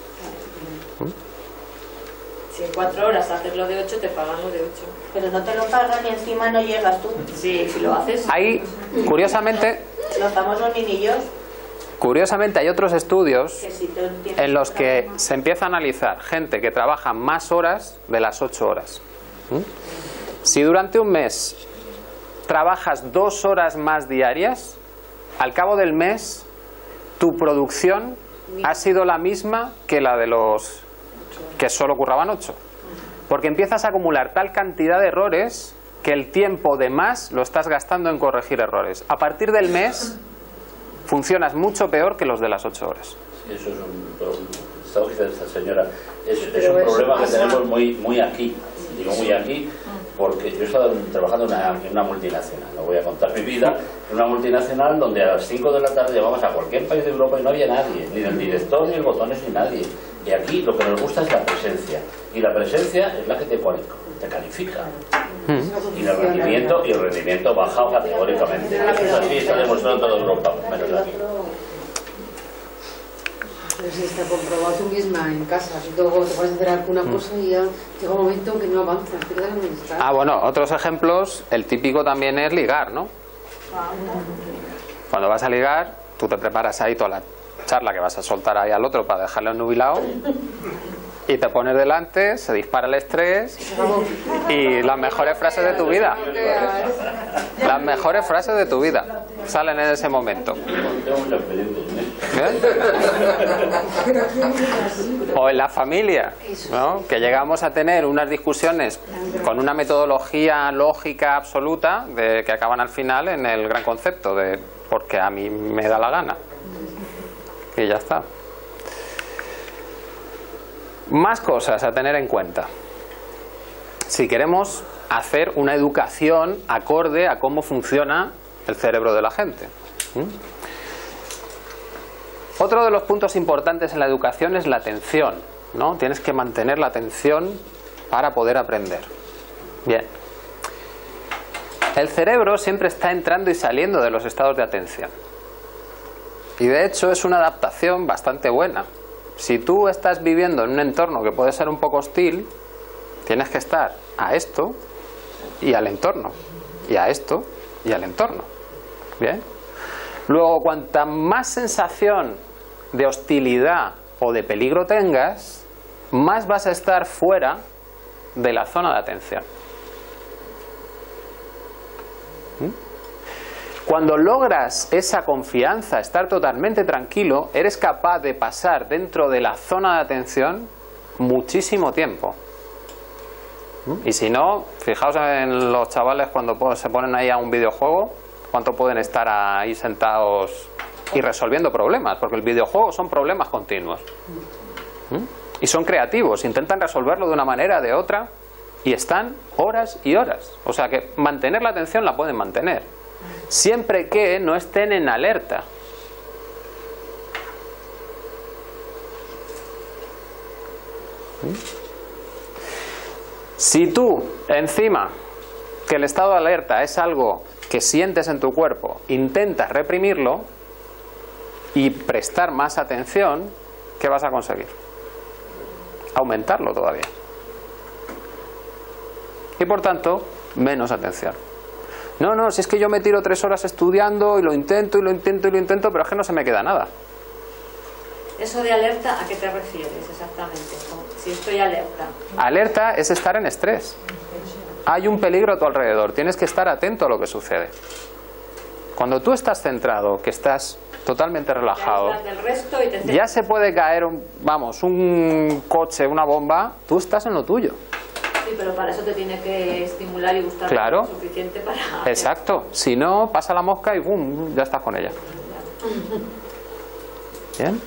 Si en 4 horas haces lo de 8, te pagan lo de 8. Pero no te lo pagan y encima no llegas tú. Sí, si lo haces. Ahí, curiosamente... Los famosos niñillos. Curiosamente hay otros estudios en los que se empieza a analizar gente que trabaja más horas de las 8 horas. Si durante un mes trabajas 2 horas más diarias, al cabo del mes tu producción ha sido la misma que la de los que solo curraban 8. Porque empiezas a acumular tal cantidad de errores que el tiempo de más lo estás gastando en corregir errores. A partir del mes funcionas mucho peor que los de las 8 horas. Eso es un esta señora, es un problema que tenemos muy aquí. Digo muy aquí porque yo he estado trabajando en una multinacional, no voy a contar mi vida, en una multinacional donde a las 5 de la tarde llamamos a cualquier país de Europa y no había nadie, ni el director, ni el botones, ni nadie. Y aquí lo que nos gusta es la presencia, y la presencia es la que te califica. Y el rendimiento baja categóricamente. Eso es así, está demostrado en toda Europa, menos aquí. Pero si está comprobado tú misma en casa, si luego te puedes hacer alguna cosa y ya llega un momento en que no avanzas, te quedas donde estás. Bueno, otros ejemplos, el típico también es ligar, ¿no? Cuando vas a ligar, tú te preparas ahí toda la charla que vas a soltar ahí al otro para dejarle ennubilado y te pones delante, se dispara el estrés y las mejores frases de tu vida. Las mejores frases de tu vida salen en ese momento. ¿Bien? O en la familia, ¿no? Que llegamos a tener unas discusiones con una metodología lógica absoluta que acaban al final en el gran concepto de porque a mí me da la gana. Y ya está. Más cosas a tener en cuenta si queremos hacer una educación acorde a cómo funciona el cerebro de la gente. Otro de los puntos importantes en la educación es la atención, ¿no? Tienes que mantener la atención para poder aprender. Bien. El cerebro siempre está entrando y saliendo de los estados de atención. Y de hecho es una adaptación bastante buena. Si tú estás viviendo en un entorno que puede ser un poco hostil, tienes que estar a esto y al entorno, y a esto y al entorno. ¿Bien? Luego, cuanta más sensación de hostilidad o de peligro tengas, más vas a estar fuera de la zona de atención. Cuando logras esa confianza, estar totalmente tranquilo, eres capaz de pasar dentro de la zona de atención muchísimo tiempo. Y si no, fijaos en los chavales cuando se ponen ahí a un videojuego, cuánto pueden estar ahí sentados y resolviendo problemas, porque el videojuego son problemas continuos. Y son creativos, intentan resolverlo de una manera o de otra y están horas y horas. O sea que mantener la atención la pueden mantener, siempre que no estén en alerta. Si tú, encima, que el estado de alerta es algo que sientes en tu cuerpo, intentas reprimirlo y prestar más atención, ¿qué vas a conseguir? Aumentarlo todavía. y por tanto menos atención. No, no, si es que yo me tiro 3 horas estudiando y lo intento y lo intento y lo intento, pero es que no se me queda nada. Eso de alerta, ¿a qué te refieres exactamente? Si estoy alerta. Alerta es estar en estrés. Hay un peligro a tu alrededor, tienes que estar atento a lo que sucede. Cuando tú estás centrado, que estás totalmente relajado, ya se puede caer un coche, una bomba, tú estás en lo tuyo. Sí, pero para eso te tiene que estimular y gustar lo suficiente para... Exacto, si no, pasa la mosca y ¡bum!, ya estás con ella. Bien.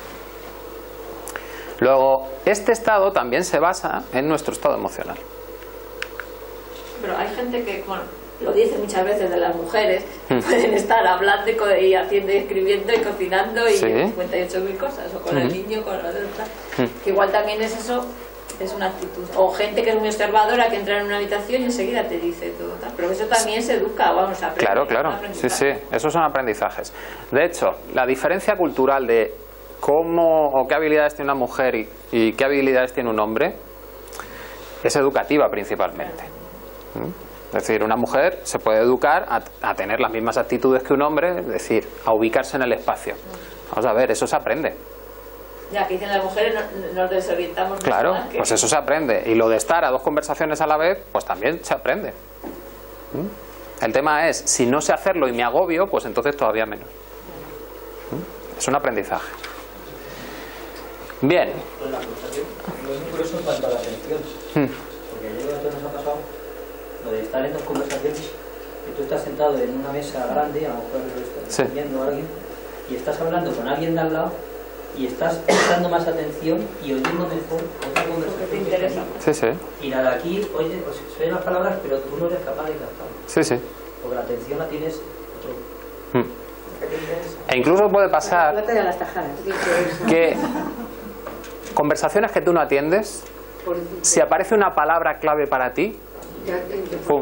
Luego, este estado también se basa en nuestro estado emocional. Pero hay gente que, bueno, lo dice muchas veces de las mujeres, pueden estar hablando y haciendo y escribiendo y cocinando y 58.000 cosas, o con el niño, con la otra, que igual también es eso, es una actitud. O gente que es muy observadora, que entra en una habitación y enseguida te dice todo, tal. Pero eso también se educa, vamos, aprende. Claro, claro, sí, sí, esos son aprendizajes. De hecho, la diferencia cultural de cómo o qué habilidades tiene una mujer y qué habilidades tiene un hombre es educativa principalmente. Es decir, una mujer se puede educar a tener las mismas actitudes que un hombre, es decir, a ubicarse en el espacio. Vamos a ver, eso se aprende. Ya, que dicen las mujeres, nos desorientamos. Claro, pues eso se aprende. Y lo de estar a 2 conversaciones a la vez, pues también se aprende. El tema es, si no sé hacerlo y me agobio, pues entonces todavía menos. Es un aprendizaje. Bien. Pues la frustración lo es muy curioso en cuanto a la atención. Porque yo creo que nos ha pasado lo de estar en 2 conversaciones, que tú estás sentado en una mesa grande, a lo mejor lo estás viendo a alguien, y estás hablando con alguien de al lado y estás prestando más atención y oyendo mejor otra conversación. ¿Te interesa? Sí, sí. Y la de aquí, oye, pues se oyen las palabras, pero tú no eres capaz de captarlo. Sí, sí. Porque la atención la tienes otro. E incluso puede pasar que conversaciones que tú no atiendes, si aparece una palabra clave para ti, ¡pum!,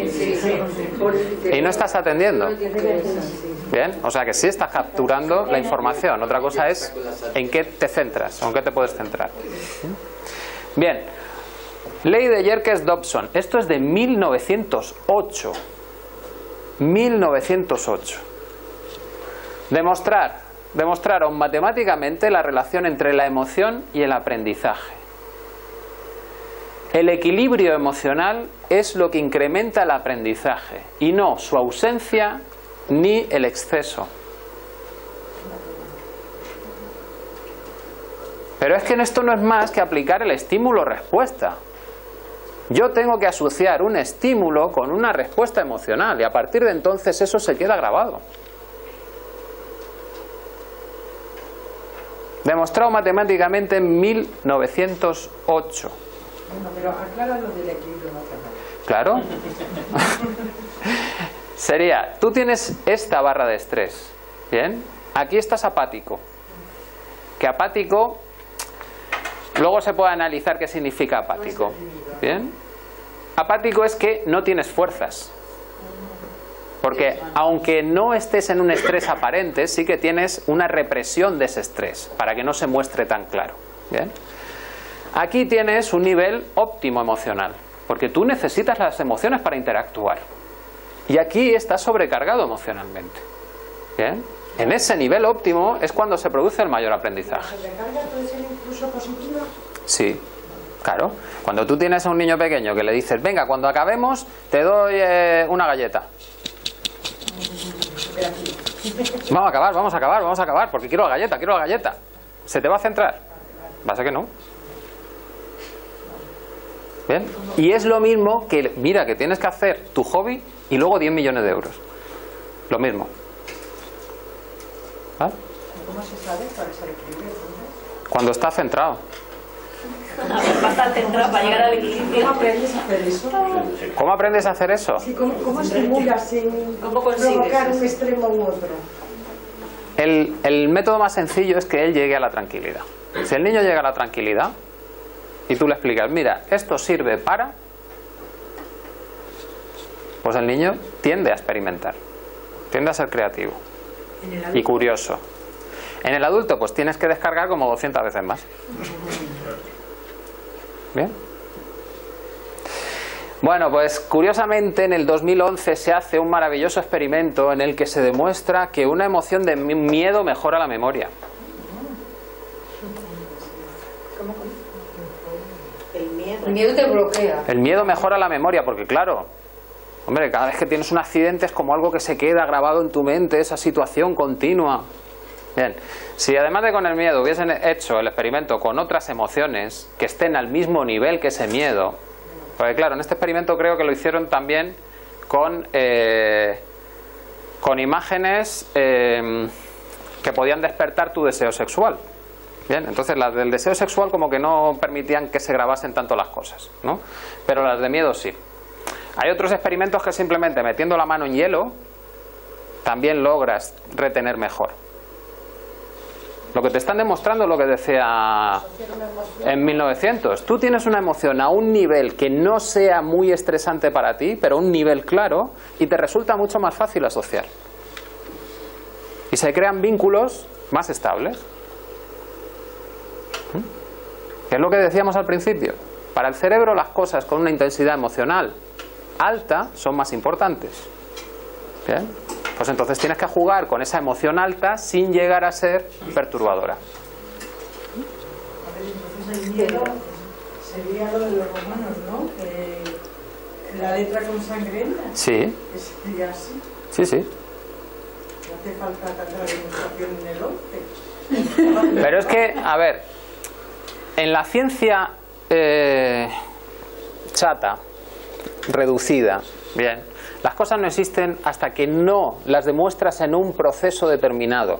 y no estás atendiendo. Bien, o sea que sí estás capturando la información. Otra cosa es en qué te centras o en qué te puedes centrar. Bien, ley de Yerkes-Dobson. Esto es de 1908. 1908. Demostraron matemáticamente la relación entre la emoción y el aprendizaje. El equilibrio emocional es lo que incrementa el aprendizaje y no su ausencia ni el exceso. Pero es que en esto no es más que aplicar el estímulo-respuesta. Yo tengo que asociar un estímulo con una respuesta emocional y a partir de entonces eso se queda grabado. Demostrado matemáticamente en 1908. Bueno, pero aclara lo del equilibrio emocional. Claro. Sería, tú tienes esta barra de estrés, ¿bien? Aquí estás apático. Que apático, luego se puede analizar qué significa apático. ¿Bien? Apático es que no tienes fuerzas. Porque aunque no estés en un estrés aparente, sí que tienes una represión de ese estrés, para que no se muestre tan claro. ¿Bien? Aquí tienes un nivel óptimo emocional, porque tú necesitas las emociones para interactuar. Y aquí estás sobrecargado emocionalmente. ¿Bien? En ese nivel óptimo es cuando se produce el mayor aprendizaje. ¿La sobrecarga puede ser incluso positiva? Sí, claro. Cuando tú tienes a un niño pequeño que le dices, venga, cuando acabemos te doy una galleta. Vamos a acabar, porque quiero la galleta. ¿Se te va a centrar? Va a ser que no. ¿Bien? Y es lo mismo que, mira, que tienes que hacer tu hobby y luego 10 millones de euros. Lo mismo. ¿Vale? ¿Cómo se sabe cuál es el equilibrio? Cuando estás centrado. Para centrar, para llegar al equilibrio. ¿Cómo aprendes a hacer eso? ¿Cómo aprendes a hacer eso? Sí, ¿cómo estimulas sin provocar un extremo u otro? El método más sencillo es que él llegue a la tranquilidad. Si el niño llega a la tranquilidad y tú le explicas, mira, esto sirve para, pues el niño tiende a experimentar, tiende a ser creativo y curioso. En el adulto pues tienes que descargar como 200 veces más. Bien. Bueno, pues curiosamente en el 2011 se hace un maravilloso experimento en el que se demuestra que una emoción de miedo mejora la memoria. El miedo te bloquea. El miedo mejora la memoria porque, claro, hombre, cada vez que tienes un accidente es como algo que se queda grabado en tu mente, esa situación continua. Bien, si además de con el miedo hubiesen hecho el experimento con otras emociones que estén al mismo nivel que ese miedo, porque claro, en este experimento creo que lo hicieron también con imágenes que podían despertar tu deseo sexual. Bien, entonces las del deseo sexual como que no permitían que se grabasen tanto las cosas, ¿no? Pero las de miedo sí. Hay otros experimentos que simplemente metiendo la mano en hielo también logras retener mejor. Lo que te están demostrando es lo que decía en 1900. Tú tienes una emoción a un nivel que no sea muy estresante para ti, pero un nivel claro, y te resulta mucho más fácil asociar. Y se crean vínculos más estables. Es lo que decíamos al principio. Para el cerebro las cosas con una intensidad emocional alta son más importantes. ¿Bien? Pues entonces tienes que jugar con esa emoción alta sin llegar a ser perturbadora. A ver, entonces el miedo sería lo de los romanos, ¿no? La letra con sangre entra. Sí. Sería así. Sí, sí. No hace falta tanta demostración en el 11. Pero es que, a ver, en la ciencia chata, reducida, bien, las cosas no existen hasta que no las demuestras en un proceso determinado.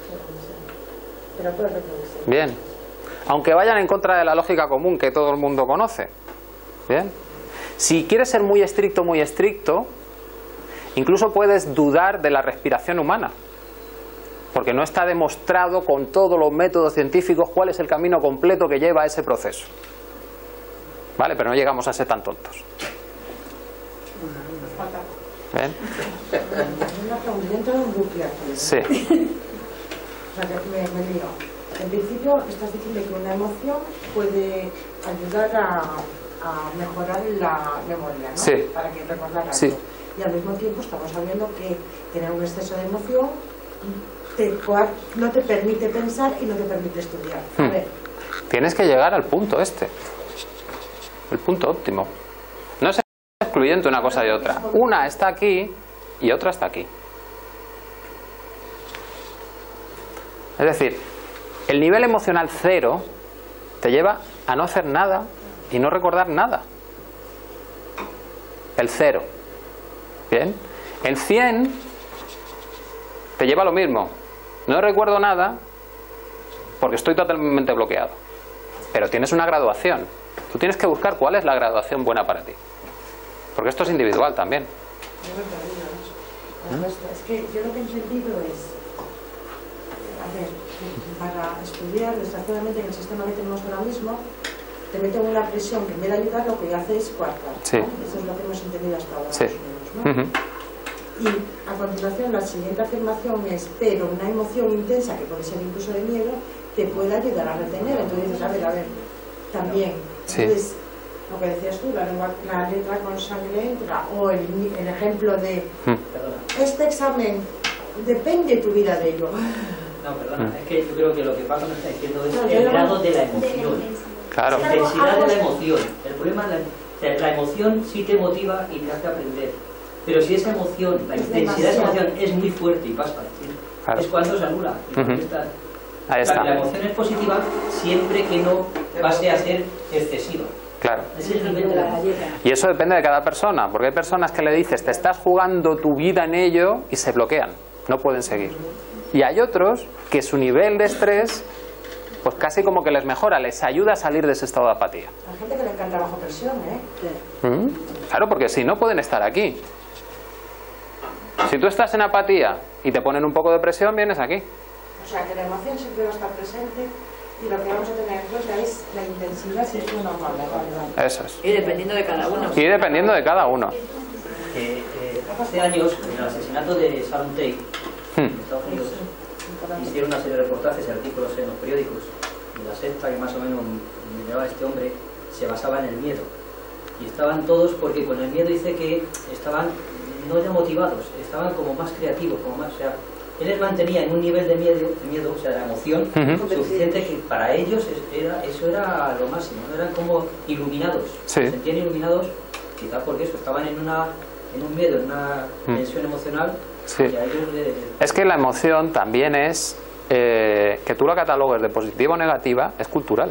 Bien, aunque vayan en contra de la lógica común que todo el mundo conoce. Bien, si quieres ser muy estricto, incluso puedes dudar de la respiración humana, porque no está demostrado con todos los métodos científicos cuál es el camino completo que lleva a ese proceso. ¿Vale? Pero no llegamos a ser tan tontos. ¿Ven? Una pregunta, dentro de un bucle aquí. Sí. O sea, que me lío. En principio estás diciendo que una emoción puede ayudar a mejorar la memoria, ¿no? Sí. Para que recordar algo. Sí. Y al mismo tiempo estamos sabiendo que tener un exceso de emoción no te permite pensar y no te permite estudiar. A ver. Tienes que llegar al punto este. El punto óptimo. No es excluyente una cosa y otra. Una está aquí y otra está aquí. Es decir, el nivel emocional 0 te lleva a no hacer nada y no recordar nada. El 0. Bien. El 100 te lleva a lo mismo. No recuerdo nada porque estoy totalmente bloqueado. Pero tienes una graduación. Tú tienes que buscar cuál es la graduación buena para ti. Porque esto es individual también. Es que yo lo que he entendido es, a ver, para estudiar, desgraciadamente en el sistema que tenemos ahora mismo, te meten una presión que en vez de ayudar lo que hace es coartar. Sí. ¿No? Eso es lo que hemos entendido hasta ahora. Sí. Más o menos, ¿no? Y a continuación la siguiente afirmación es, pero una emoción intensa, que puede ser incluso de miedo, te puede ayudar a retener. Entonces dices, a ver, también. Sí. Entonces, lo que decías tú, la letra con sangre entra, o el ejemplo de este examen, depende tu vida de ello. No, perdona, es que yo creo que lo que Paco me está diciendo es el grado de la emoción. Claro. La intensidad de la emoción. El problema es la emoción sí te motiva y te hace aprender. Pero si esa emoción, la intensidad de esa emoción es muy fuerte y pasa, claro, es cuando se anula. Ahí está. La emoción es positiva siempre que no pase a ser excesiva. Claro. Es el nivel de la galleta. Y eso depende de cada persona, porque hay personas que le dices, te estás jugando tu vida en ello y se bloquean, no pueden seguir. Y hay otros que su nivel de estrés, pues casi como que les mejora, les ayuda a salir de ese estado de apatía. Hay gente que le encanta bajo presión, ¿eh? Claro, porque si no pueden estar aquí. Si tú estás en apatía y te ponen un poco de presión, vienes aquí. O sea, que la emoción siempre va a estar presente y lo que vamos a tener en cuenta es la intensidad si es una normal, ¿verdad? Eso es. Y dependiendo de cada uno. Y dependiendo de cada uno. Hace años, en el asesinato de Sharon Tate, en Estados Unidos, hicieron una serie de reportajes y artículos en los periódicos. Y la secta que más o menos me llevaba este hombre se basaba en el miedo. y estaban todos, porque con el miedo dice que estaban no ya motivados, estaban como más creativos, como más, o sea, él les mantenía en un nivel de miedo, o sea, de emoción suficiente que para ellos eso era lo máximo, ¿no? Eran como iluminados, se sentían iluminados, quizá porque eso, estaban en un miedo, en una tensión emocional. Y a ellos es que la emoción también es, que tú la catalogues de positiva o negativa, es cultural.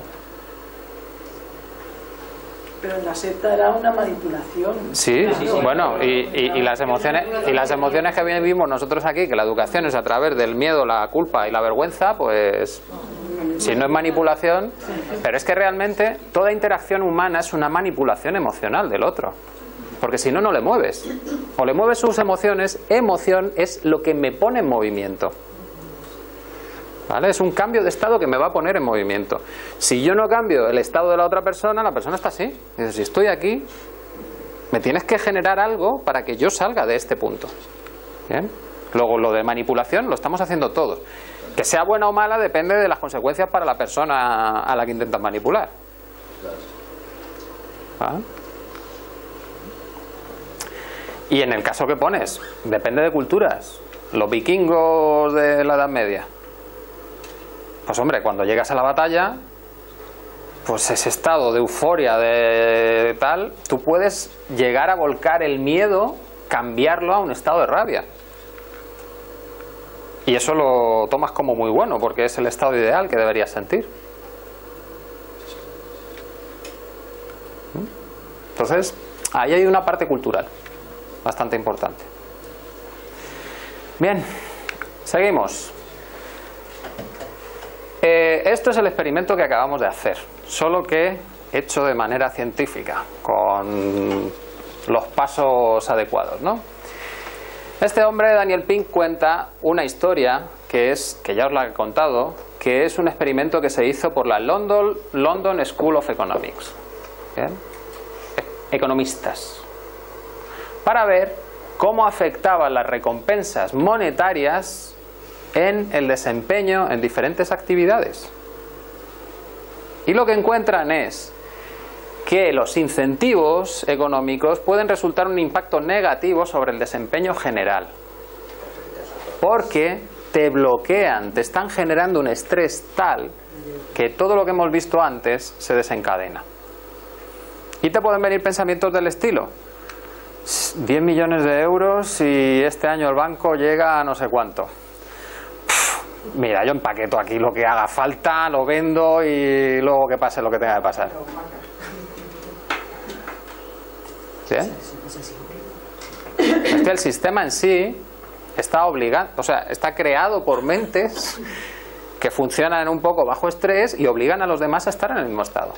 Pero en la secta era una manipulación. Sí, bueno, y las emociones que vivimos nosotros aquí, que la educación es a través del miedo, la culpa y la vergüenza, pues si no es manipulación, pero es que realmente toda interacción humana es una manipulación emocional del otro, porque si no, no le mueves, o le mueves sus emociones. Emoción es lo que me pone en movimiento, ¿vale? Es un cambio de estado que me va a poner en movimiento. Si yo no cambio el estado de la otra persona, la persona está así. Dice, si estoy aquí, me tienes que generar algo para que yo salga de este punto. ¿Bien? Luego, lo de manipulación lo estamos haciendo todos. Que sea buena o mala depende de las consecuencias para la persona a la que intentas manipular. ¿Vale? Y en el caso que pones, depende de culturas. Los vikingos de la Edad Media. Pues hombre, cuando llegas a la batalla, pues ese estado de euforia, de tal, tú puedes llegar a volcar el miedo, cambiarlo a un estado de rabia. Y eso lo tomas como muy bueno, porque es el estado ideal que deberías sentir. Entonces, ahí hay una parte cultural bastante importante. Bien, seguimos. Esto es el experimento que acabamos de hacer, solo que hecho de manera científica, con los pasos adecuados, ¿no? Este hombre, Daniel Pink, cuenta una historia que ya os la he contado, que es un experimento que se hizo por la London School of Economics. ¿Bien? Economistas, para ver cómo afectaban las recompensas monetarias en el desempeño en diferentes actividades. Y lo que encuentran es que los incentivos económicos pueden resultar un impacto negativo sobre el desempeño general, porque te bloquean, te están generando un estrés tal que todo lo que hemos visto antes se desencadena. Y te pueden venir pensamientos del estilo: 10 millones de euros y este año el banco llega a no sé cuánto. Mira, yo empaqueto aquí lo que haga falta, lo vendo y luego que pase lo que tenga que pasar. ¿Sí? Es que el sistema en sí está obligado, o sea, está creado por mentes que funcionan un poco bajo estrés y obligan a los demás a estar en el mismo estado.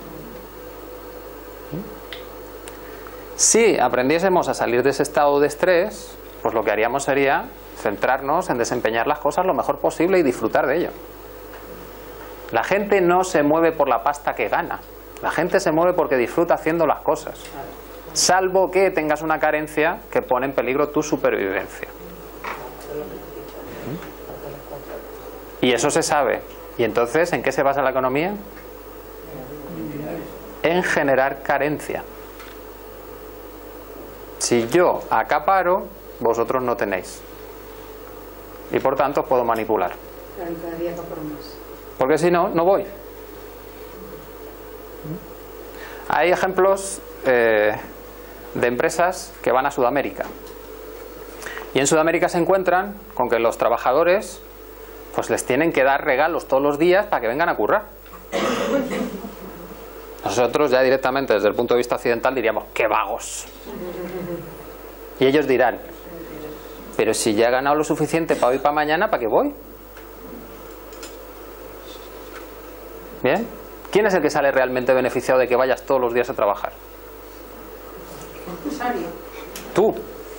Si aprendiésemos a salir de ese estado de estrés, pues lo que haríamos sería centrarnos en desempeñar las cosas lo mejor posible y disfrutar de ello. La gente no se mueve por la pasta que gana, la gente se mueve porque disfruta haciendo las cosas, salvo que tengas una carencia que pone en peligro tu supervivencia. Y eso se sabe. Y entonces, ¿en qué se basa la economía? En generar carencia. Si yo acaparo, vosotros no tenéis. Y por tanto os puedo manipular. Claro, y cada día acaparo más. Porque si no, no voy. Hay ejemplos de empresas que van a Sudamérica. Y en Sudamérica se encuentran con que los trabajadores pues les tienen que dar regalos todos los días para que vengan a currar. Nosotros ya directamente desde el punto de vista occidental diríamos: ¡qué vagos! Y ellos dirán: pero si ya he ganado lo suficiente para hoy y para mañana, ¿para qué voy? ¿Bien? ¿Quién es el que sale realmente beneficiado de que vayas todos los días a trabajar? Tú.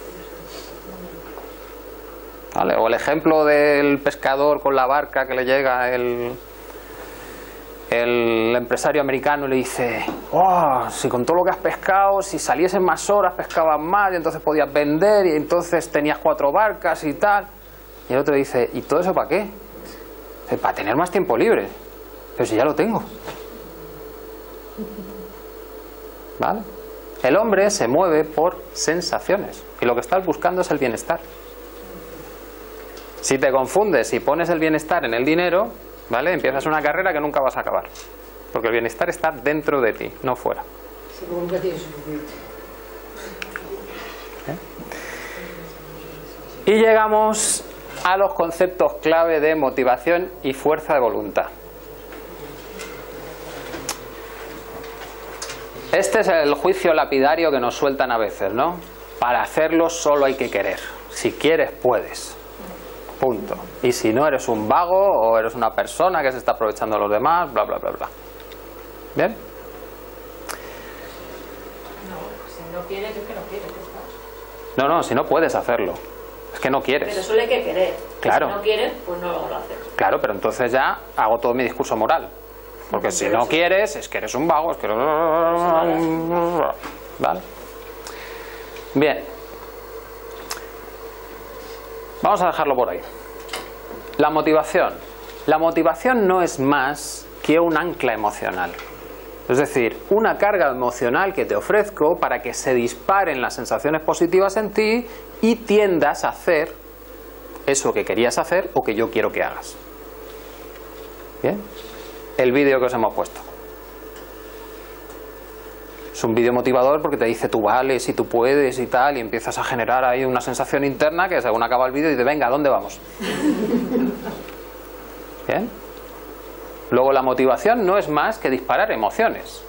¿Vale? O el ejemplo del pescador con la barca que le llega el empresario americano y le dice: oh, si con todo lo que has pescado, si saliesen más horas pescabas más y entonces podías vender y entonces tenías 4 barcas y tal. Y el otro dice: ¿y todo eso para qué? Dice: para tener más tiempo libre. Pero si ya lo tengo. ¿Vale? El hombre se mueve por sensaciones y lo que estás buscando es el bienestar. Si te confundes y pones el bienestar en el dinero, ¿vale? Empiezas una carrera que nunca vas a acabar. Porque el bienestar está dentro de ti, no fuera. Y llegamos a los conceptos clave de motivación y fuerza de voluntad. Este es el juicio lapidario que nos sueltan a veces, ¿no? Para hacerlo solo hay que querer. Si quieres, puedes. Punto. Y si no, eres un vago o eres una persona que se está aprovechando de los demás, bla, bla, bla, bla. ¿Bien? No, si no quieres, es que no quieres. No, si no puedes hacerlo. Es que no quieres. Pero solo hay que querer. Claro. Si no quieres, pues no lo haces. Claro, pero entonces ya hago todo mi discurso moral. Porque si no quieres, es que eres un vago, es que... ¿Vale? Bien. Vamos a dejarlo por ahí. La motivación. La motivación no es más que un ancla emocional. Es decir, una carga emocional que te ofrezco para que se disparen las sensaciones positivas en ti y tiendas a hacer eso que querías hacer o que yo quiero que hagas. ¿Bien? El vídeo que os hemos puesto. Es un vídeo motivador porque te dice tú vales y tú puedes y tal, y empiezas a generar ahí una sensación interna que según acaba el vídeo dices, venga, ¿a dónde vamos? ¿Bien? Luego la motivación no es más que disparar emociones.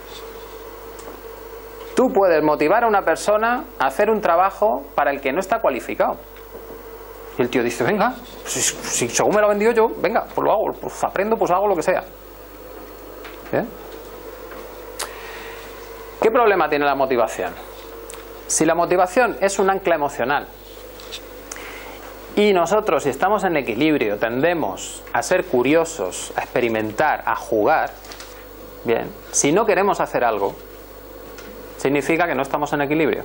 Tú puedes motivar a una persona a hacer un trabajo para el que no está cualificado. Y el tío dice, venga, si según me lo he vendido yo, venga, pues lo hago, pues aprendo, pues hago lo que sea. ¿Bien? ¿Qué problema tiene la motivación? Si la motivación es un ancla emocional y nosotros, si estamos en equilibrio, tendemos a ser curiosos, a experimentar, a jugar, bien, si no queremos hacer algo, significa que no estamos en equilibrio.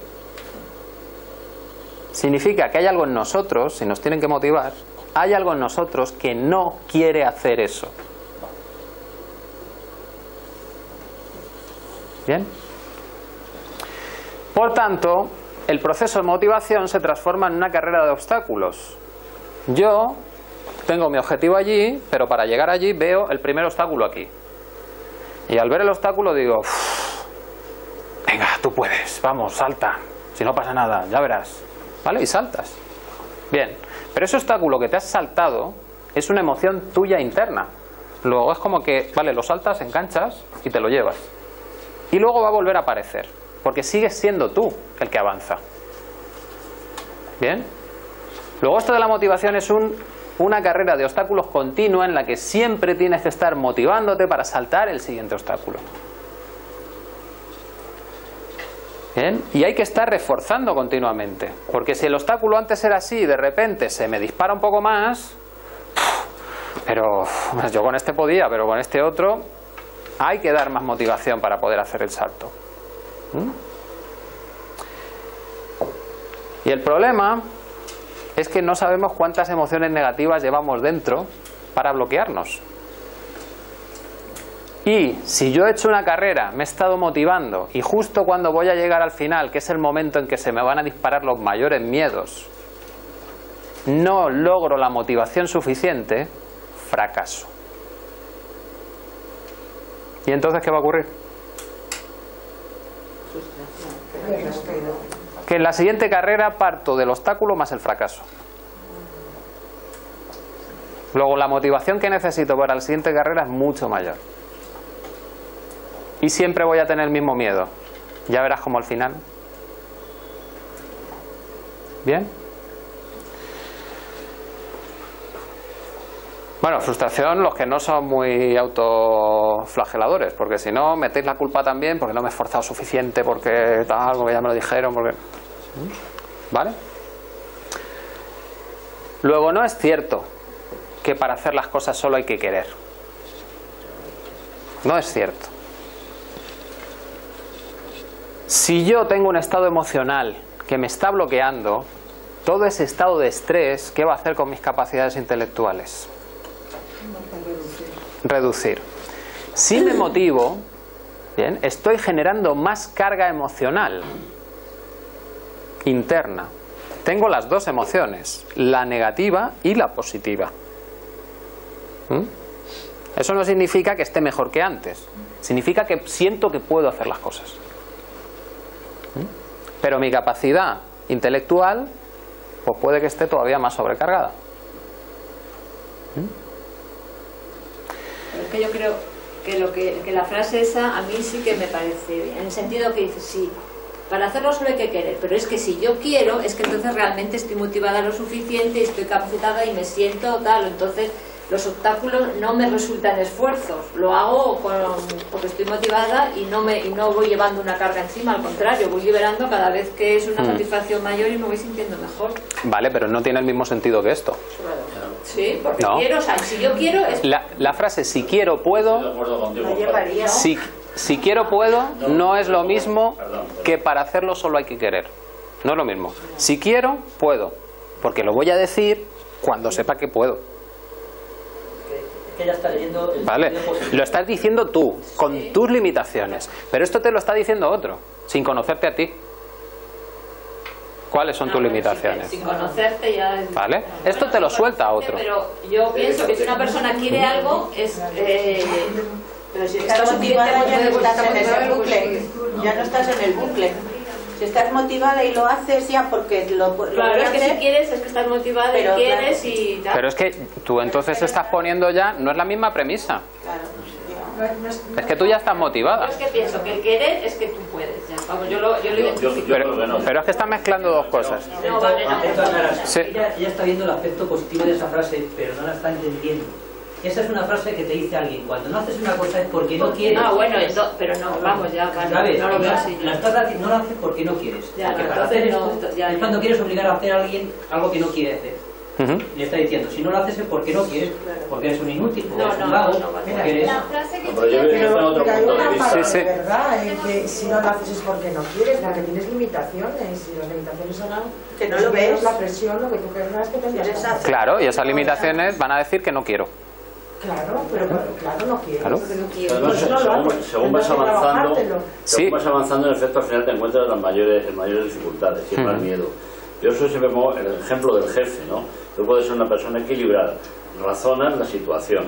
Significa que hay algo en nosotros, si nos tienen que motivar, hay algo en nosotros que no quiere hacer eso. ¿Bien? Por tanto, el proceso de motivación se transforma en una carrera de obstáculos. Yo tengo mi objetivo allí, pero para llegar allí veo el primer obstáculo aquí. Y al ver el obstáculo digo, venga, tú puedes, vamos, salta, si no pasa nada, ya verás. ¿Vale? Y saltas. Bien, pero ese obstáculo que te has saltado es una emoción tuya interna. Luego es como que, vale, lo saltas, enganchas y te lo llevas. Y luego va a volver a aparecer, porque sigues siendo tú el que avanza. Bien. Luego esto de la motivación es una carrera de obstáculos continua en la que siempre tienes que estar motivándote para saltar el siguiente obstáculo. Bien. Y hay que estar reforzando continuamente, porque si el obstáculo antes era así y de repente se me dispara un poco más, pero yo con este podía, pero con este otro hay que dar más motivación para poder hacer el salto. Y el problema es que no sabemos cuántas emociones negativas llevamos dentro para bloquearnos. Y si yo he hecho una carrera, me he estado motivando y justo cuando voy a llegar al final, que es el momento en que se me van a disparar los mayores miedos, no logro la motivación suficiente, fracaso. ¿Y entonces qué va a ocurrir? Que en la siguiente carrera parto del obstáculo más el fracaso. Luego la motivación que necesito para la siguiente carrera es mucho mayor. Y siempre voy a tener el mismo miedo. Ya verás como al final. ¿Bien? Bueno, frustración los que no son muy autoflageladores, porque si no metéis la culpa también, porque no me he esforzado suficiente, porque tal, porque ya me lo dijeron, porque... ¿Vale? Luego, no es cierto que para hacer las cosas solo hay que querer. No es cierto. Si yo tengo un estado emocional que me está bloqueando, todo ese estado de estrés, ¿qué va a hacer con mis capacidades intelectuales? Reducir. Si me motivo, Bien, estoy generando más carga emocional interna. Tengo las dos emociones, la negativa y la positiva. Eso no significa que esté mejor que antes. Significa que siento que puedo hacer las cosas. Pero mi capacidad intelectual, pues puede que esté todavía más sobrecargada. Es que yo creo que la frase esa a mí sí que me parece bien, en el sentido que dice, sí, para hacerlo solo hay que querer, pero es que si yo quiero, es que entonces realmente estoy motivada lo suficiente, estoy capacitada y me siento tal, entonces los obstáculos no me resultan esfuerzos, lo hago porque estoy motivada y no voy llevando una carga encima, al contrario, voy liberando cada vez que es una satisfacción mayor y me voy sintiendo mejor. Vale, pero no tiene el mismo sentido que esto. Sí, porque no. quiero, o sea, si yo quiero... Es... La frase si quiero puedo, si quiero puedo, no es lo mismo que para hacerlo solo hay que querer. No es lo mismo. Si quiero, puedo, porque lo voy a decir cuando sepa que puedo. Que ella está leyendo el vale, lo estás diciendo tú, con tus limitaciones, pero esto te lo está diciendo otro, sin conocerte a ti. ¿Cuáles son tus limitaciones? Sin conocerte ya... ¿Vale? Esto te lo suelta a otro. Pero yo pienso que si una persona quiere algo, es... pero si estás motivada ya no estás en ese bucle, ya no estás en el bucle. Si estás motivada y lo haces ya porque lo claro, es que si quieres es que estás motivada pero, y quieres claro. Y... Pero es que tú entonces estás poniendo ya, no es la misma premisa. Claro. Es que tú ya estás motivada. Yo es que pienso que el querer es que tú puedes. Ya. Vamos, yo lo identifico. Pero es que estás mezclando dos cosas. No, vale, no. Sí. Ella está viendo el aspecto positivo de esa frase, pero no la está entendiendo. Esa es una frase que te dice alguien, cuando no haces una cosa es porque no quieres. Ah, bueno, pero no, vamos ya, ¿sabes? No lo veo así. No lo haces porque no quieres. Ya, porque no, para hacer no, esto, ya, es cuando quieres obligar a hacer a alguien algo que no quiere hacer. Le está diciendo, si no lo haces es porque no quieres, porque eres un inútil, porque eres un vago, porque eres... La frase que pero hay una parte sí. de verdad en que si no lo haces es porque no quieres, porque tienes limitaciones, y las limitaciones son algo que no lo ves, la presión, lo que tú querrás que tendrías que hacer. Claro, y esas limitaciones van a decir que no quiero. Claro, pero claro, no quiero. Claro. Porque no quiero. Además, según vas avanzando, en efecto, al final te encuentras las mayores dificultades, y más miedo. Yo eso siempre pongo el ejemplo del jefe, ¿no? Tú puedes ser una persona equilibrada, razonas la situación,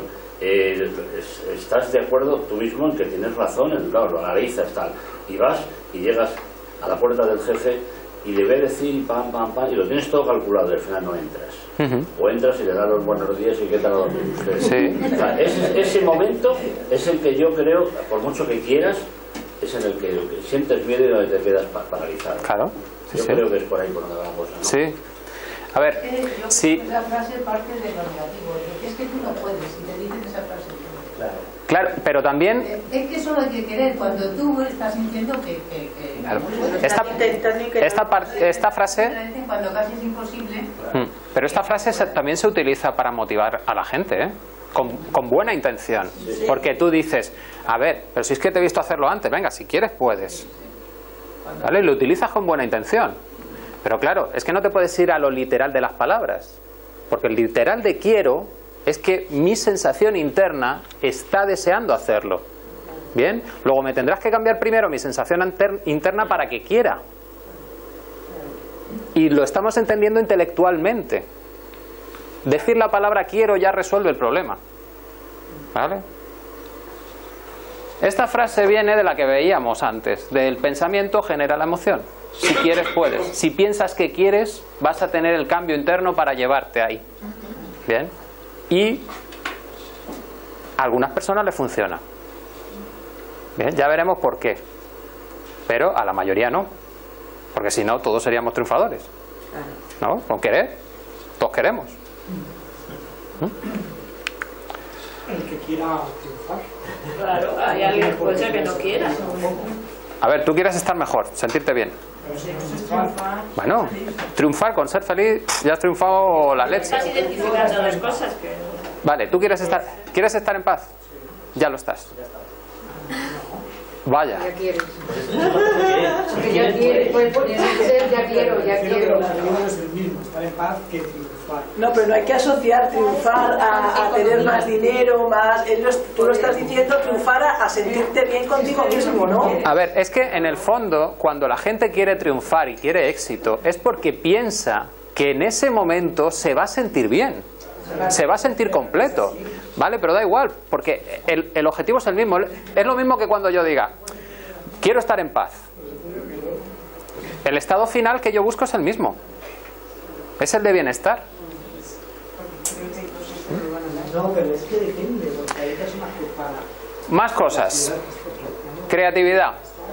estás de acuerdo tú mismo en que tienes razón, claro, lo analizas tal, y vas y llegas a la puerta del jefe y le ve decir pam, pam, pam, y lo tienes todo calculado y al final no entras. O entras y le das los buenos días y qué tal lo usted. Sí. O sea, ese momento es el que yo creo, por mucho que quieras, es en el que sientes miedo y donde te quedas paralizado. Claro. Yo creo que es por ahí por donde va la cosa, ¿no? Sí. A ver, sí. Esa frase parte de lo negativo, es que tú no puedes, y te dicen esa frase. Claro, pero también... Es que solo hay que querer, cuando tú estás sintiendo que claro. Bueno, esta frase... Cuando casi es imposible... Pero esta frase también se utiliza para motivar a la gente, ¿eh? Con buena intención. Sí. Porque tú dices, a ver, pero si es que te he visto hacerlo antes, venga, si quieres puedes. ¿Vale? Lo utilizas con buena intención. Pero claro, es que no te puedes ir a lo literal de las palabras. Porque el literal de quiero es que mi sensación interna está deseando hacerlo. ¿Bien? Luego me tendrás que cambiar primero mi sensación interna para que quiera. Y lo estamos entendiendo intelectualmente. Decir la palabra quiero ya resuelve el problema. ¿Vale? Esta frase viene de la que veíamos antes, del pensamiento genera la emoción. Si quieres, puedes. Si piensas que quieres, vas a tener el cambio interno para llevarte ahí. ¿Bien? Y a algunas personas les funciona. Bien, ya veremos por qué. Pero a la mayoría no. Porque si no, todos seríamos triunfadores. ¿No? Con querer, todos queremos. El que quiera triunfar. Claro, hay alguien que puede ser que no quiera. A ver, tú quieres estar mejor, sentirte bien. Bueno, triunfar con ser feliz, ya has triunfado la leche. Estás identificando las cosas que... Vale, ¿tú quieres estar en paz? Ya lo estás. Vaya. Ya quieres. Porque ya quieres, pues ya quiero. No es el mismo, estar en paz que triunfar. No, pero no hay que asociar triunfar a tener más dinero, más... Tú lo estás diciendo, triunfar a sentirte bien contigo mismo, ¿no? A ver, es que en el fondo, cuando la gente quiere triunfar y quiere éxito, es porque piensa que en ese momento se va a sentir bien, se va a sentir completo, ¿vale? Pero da igual, porque el objetivo es el mismo. Es lo mismo que cuando yo diga, quiero estar en paz. El estado final que yo busco es el mismo, es el de bienestar. No, pero es que depende, porque hay personas que para... Más cosas. Creatividad.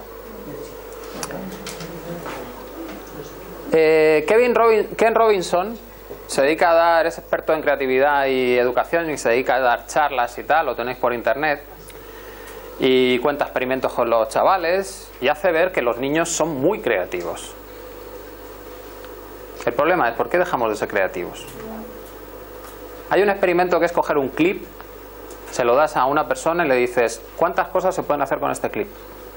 Ken Robinson se dedica a dar, es experto en creatividad y educación y se dedica a dar charlas y tal, lo tenéis por internet, y cuenta experimentos con los chavales y hace ver que los niños son muy creativos. El problema es, ¿por qué dejamos de ser creativos? Hay un experimento que es coger un clip, se lo das a una persona y le dices, ¿cuántas cosas se pueden hacer con este clip?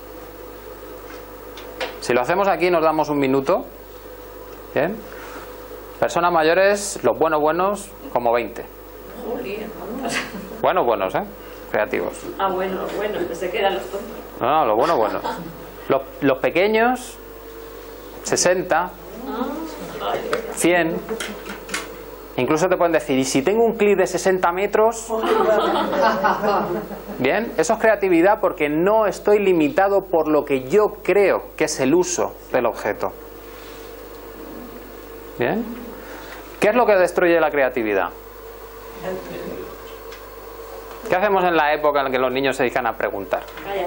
Si lo hacemos aquí nos damos un minuto. Bien. Personas mayores, los buenos, como 20. Buenos, creativos. Ah, bueno, se quedan los tontos. No, los buenos. Los pequeños, 60, 100. Incluso te pueden decir, ¿y si tengo un clip de 60 metros? Bien, eso es creatividad porque no estoy limitado por lo que yo creo que es el uso del objeto. Bien. ¿Qué es lo que destruye la creatividad? ¿Qué hacemos en la época en la que los niños se dedican a preguntar?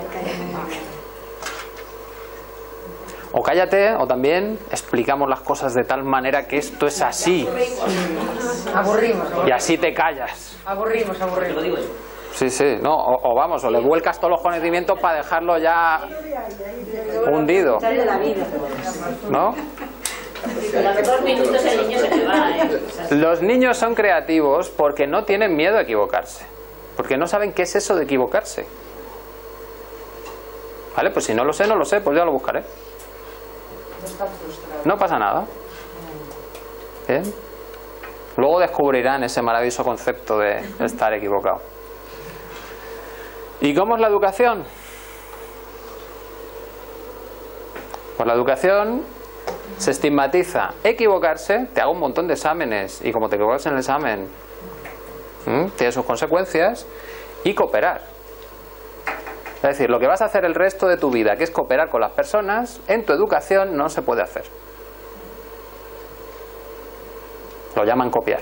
O cállate, o también explicamos las cosas de tal manera que esto es así. Aburrimos. Y así te callas. Aburrimos. Sí, no, o le vuelcas todos los conocimientos para dejarlo ya hundido. ¿No? A los 2 minutos el niño se le va, Los niños son creativos porque no tienen miedo a equivocarse. Porque no saben qué es eso de equivocarse. ¿Vale? Pues si no lo sé, pues ya lo buscaré. No pasa nada. ¿Bien? Luego descubrirán ese maravilloso concepto de estar equivocado. ¿Y cómo es la educación? Pues la educación se estigmatiza equivocarse, te hago un montón de exámenes y como te equivocas en el examen, tiene sus consecuencias, y cooperar. Es decir, lo que vas a hacer el resto de tu vida, que es cooperar con las personas, en tu educación no se puede hacer. Lo llaman copiar.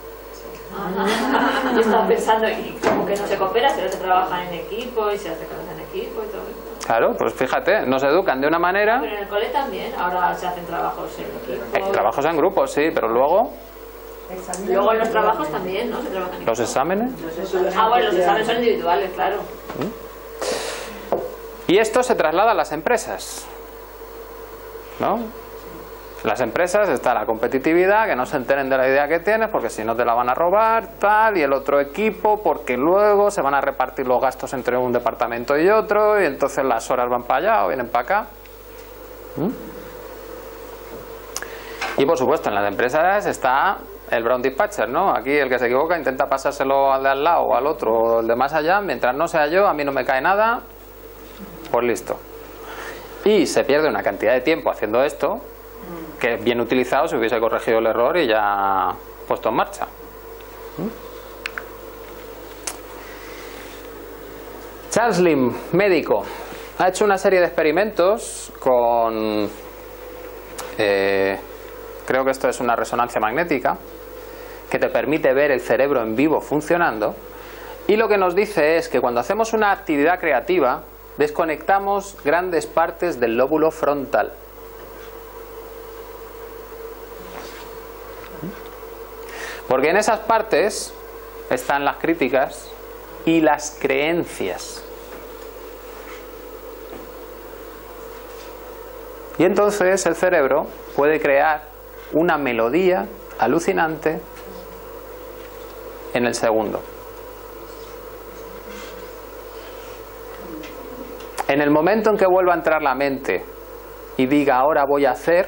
Yo estaba pensando, y como que no se coopera, pero se trabaja en equipo y se hace cosas en equipo y todo eso. Claro, pues fíjate, nos educan de una manera... Pero en el cole también, ahora se hacen trabajos en equipo. Trabajos en grupo, sí, pero luego... Luego en los trabajos también, ¿no? Se trabajan en ¿Los exámenes? Bueno, los exámenes son individuales, claro. Y esto se traslada a las empresas, ¿no? En las empresas está la competitividad, que no se enteren de la idea que tienes, porque si no te la van a robar, tal, y el otro equipo, porque luego se van a repartir los gastos entre un departamento y otro, y entonces las horas van para allá o vienen para acá. Y por supuesto, en las empresas está el Brown Dispatcher, ¿no? Aquí el que se equivoca intenta pasárselo al de al lado o al otro o al de más allá, mientras no sea yo, a mí no me cae nada, pues listo. Y se pierde una cantidad de tiempo haciendo esto, que bien utilizado se hubiese corregido el error y ya puesto en marcha. Charles Lim, médico, ha hecho una serie de experimentos con, creo que esto es una resonancia magnética, que te permite ver el cerebro en vivo funcionando, y lo que nos dice es que cuando hacemos una actividad creativa, desconectamos grandes partes del lóbulo frontal. Porque en esas partes están las críticas y las creencias. Y entonces el cerebro puede crear una melodía alucinante en el segundo. En el momento en que vuelva a entrar la mente y diga ahora voy a hacer,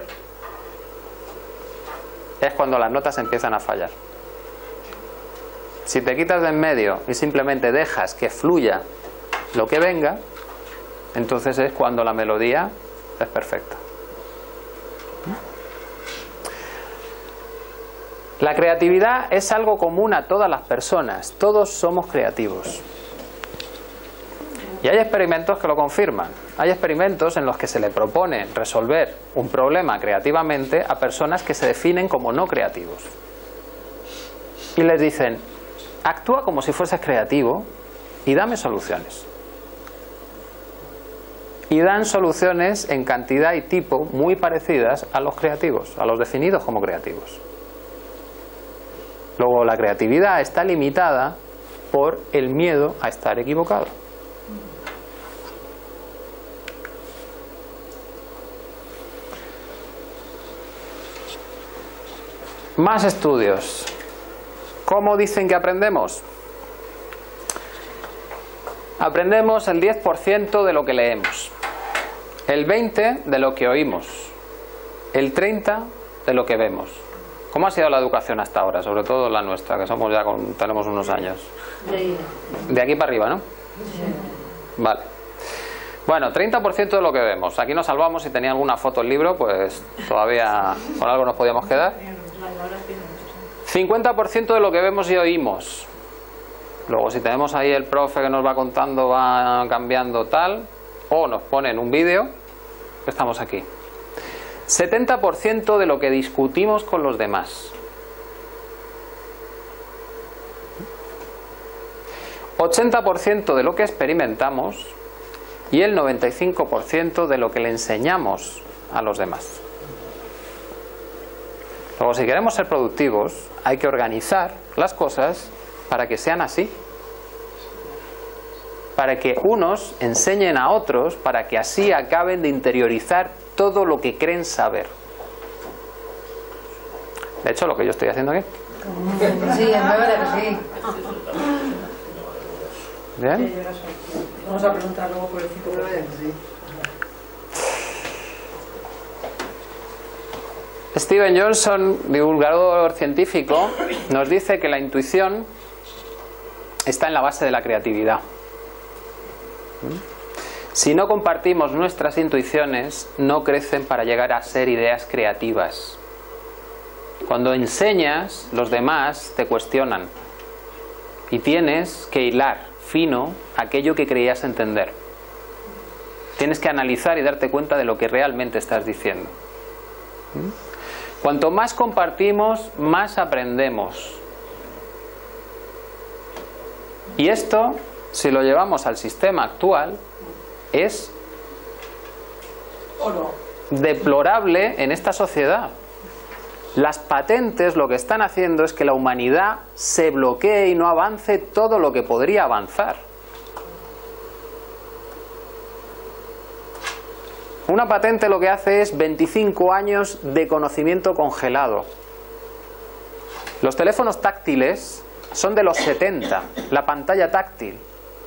es cuando las notas empiezan a fallar. Si te quitas de en medio y simplemente dejas que fluya lo que venga, entonces es cuando la melodía es perfecta. La creatividad es algo común a todas las personas, todos somos creativos. Y hay experimentos que lo confirman. Hay experimentos en los que se le propone resolver un problema creativamente a personas que se definen como no creativos. Y les dicen, actúa como si fueses creativo y dame soluciones. Y dan soluciones en cantidad y tipo muy parecidas a los creativos, a los definidos como creativos. Luego, la creatividad está limitada por el miedo a estar equivocado. Más estudios. ¿Cómo dicen que aprendemos? Aprendemos el 10% de lo que leemos, el 20% de lo que oímos, el 30% de lo que vemos. ¿Cómo ha sido la educación hasta ahora? Sobre todo la nuestra, que somos ya tenemos unos años. De aquí para arriba, ¿no? Vale. Bueno, 30% de lo que vemos. Aquí nos salvamos. Si tenía alguna foto el libro, pues todavía con algo nos podíamos quedar. 50% de lo que vemos y oímos. Luego, si tenemos ahí el profe que nos va contando, va cambiando tal, o nos ponen un vídeo, estamos aquí. 70% de lo que discutimos con los demás. 80% de lo que experimentamos y el 95% de lo que le enseñamos a los demás. Luego, si queremos ser productivos, hay que organizar las cosas para que sean así. Para que unos enseñen a otros, para que así acaben de interiorizar todo lo que creen saber. De hecho, lo que yo estoy haciendo aquí. Sí, es verdad que sí. ¿Bien? Vamos a preguntar luego por el 5%. Steven Johnson, divulgador científico, nos dice que la intuición está en la base de la creatividad. Si no compartimos nuestras intuiciones, no crecen para llegar a ser ideas creativas. Cuando enseñas, los demás te cuestionan y tienes que hilar fino aquello que creías entender. Tienes que analizar y darte cuenta de lo que realmente estás diciendo. Cuanto más compartimos, más aprendemos. Y esto, si lo llevamos al sistema actual, es deplorable en esta sociedad. Las patentes lo que están haciendo es que la humanidad se bloquee y no avance todo lo que podría avanzar. Una patente lo que hace es 25 años de conocimiento congelado. Los teléfonos táctiles son de los 70, la pantalla táctil.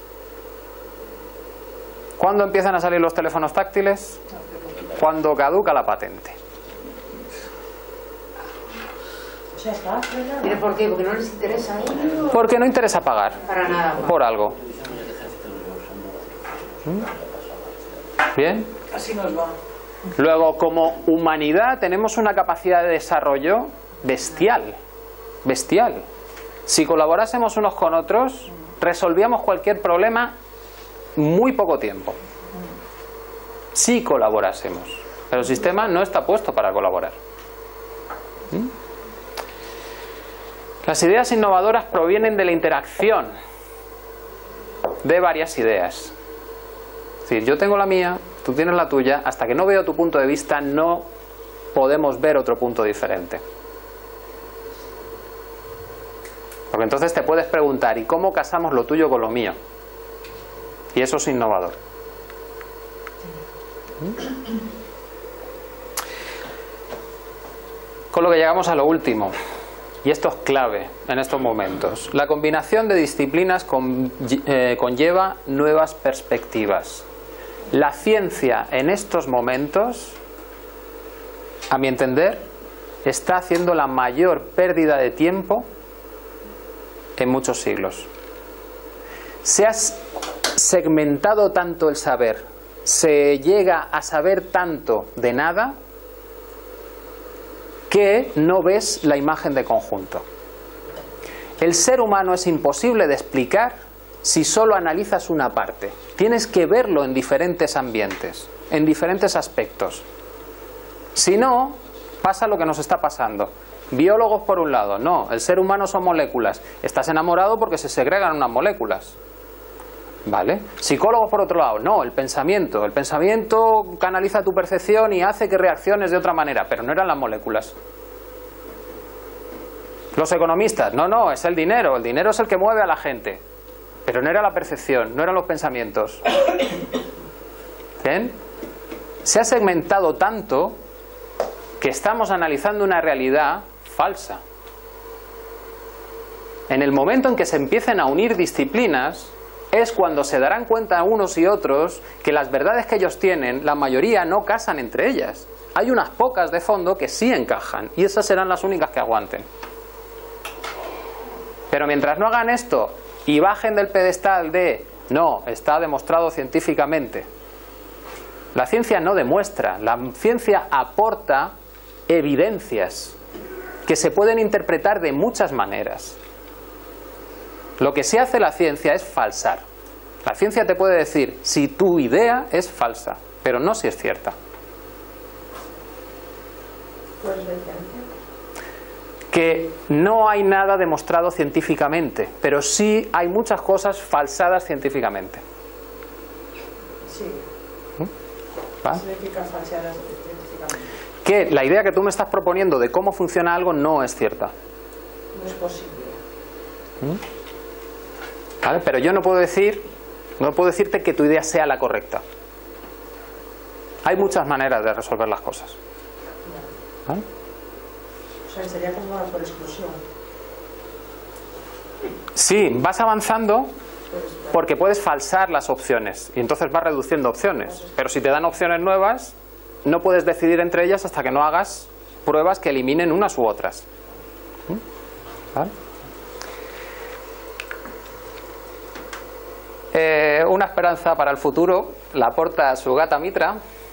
¿Cuándo empiezan a salir los teléfonos táctiles? Cuando caduca la patente. ¿Pero por qué? Porque no les interesa, ¿eh? Porque no interesa pagar. Para nada. Por algo. ¿Bien? Así nos va. Luego, como humanidad, tenemos una capacidad de desarrollo bestial. Bestial. Si colaborásemos unos con otros, resolvíamos cualquier problema en muy poco tiempo. Si colaborásemos. Pero el sistema no está puesto para colaborar. Las ideas innovadoras provienen de la interacción de varias ideas. Es decir, yo tengo la mía, tú tienes la tuya, hasta que no veo tu punto de vista no podemos ver otro punto diferente. Porque entonces te puedes preguntar, ¿y cómo casamos lo tuyo con lo mío? Y eso es innovador. Con lo que llegamos a lo último, y esto es clave en estos momentos. La combinación de disciplinas conlleva nuevas perspectivas. La ciencia en estos momentos, a mi entender, está haciendo la mayor pérdida de tiempo en muchos siglos. Se ha segmentado tanto el saber, se llega a saber tanto de nada, que no ves la imagen de conjunto. El ser humano es imposible de explicar si solo analizas una parte. Tienes que verlo en diferentes ambientes, en diferentes aspectos. Si no, pasa lo que nos está pasando. Biólogos por un lado, no, el ser humano son moléculas. Estás enamorado porque se segregan unas moléculas. ¿Vale? Psicólogos por otro lado, no, el pensamiento. El pensamiento canaliza tu percepción y hace que reacciones de otra manera, pero no eran las moléculas. Los economistas, no, es el dinero es el que mueve a la gente. Pero no era la percepción, no eran los pensamientos. ¿Bien? Se ha segmentado tanto que estamos analizando una realidad falsa. En el momento en que se empiecen a unir disciplinas, es cuando se darán cuenta unos y otros que las verdades que ellos tienen, la mayoría no casan entre ellas. Hay unas pocas de fondo que sí encajan, y esas serán las únicas que aguanten. Pero mientras no hagan esto y bajen del pedestal de no, está demostrado científicamente. La ciencia no demuestra, la ciencia aporta evidencias que se pueden interpretar de muchas maneras. Lo que sí hace la ciencia es falsar. La ciencia te puede decir si tu idea es falsa, pero no si es cierta. ¿Cuál es la diferencia? Que no hay nada demostrado científicamente, pero sí hay muchas cosas falsadas científicamente. Sí. ¿Va? ¿Qué significa falseadas científicamente? Que la idea que tú me estás proponiendo de cómo funciona algo no es cierta. No es posible. ¿Vale? Pero yo no puedo decirte que tu idea sea la correcta. Hay muchas maneras de resolver las cosas. ¿Vale? O sea, sería como por exclusión. Sí, vas avanzando porque puedes falsar las opciones y entonces vas reduciendo opciones. Pero si te dan opciones nuevas, no puedes decidir entre ellas hasta que no hagas pruebas que eliminen unas u otras. ¿Vale? Una esperanza para el futuro la aporta Sugata Mitra,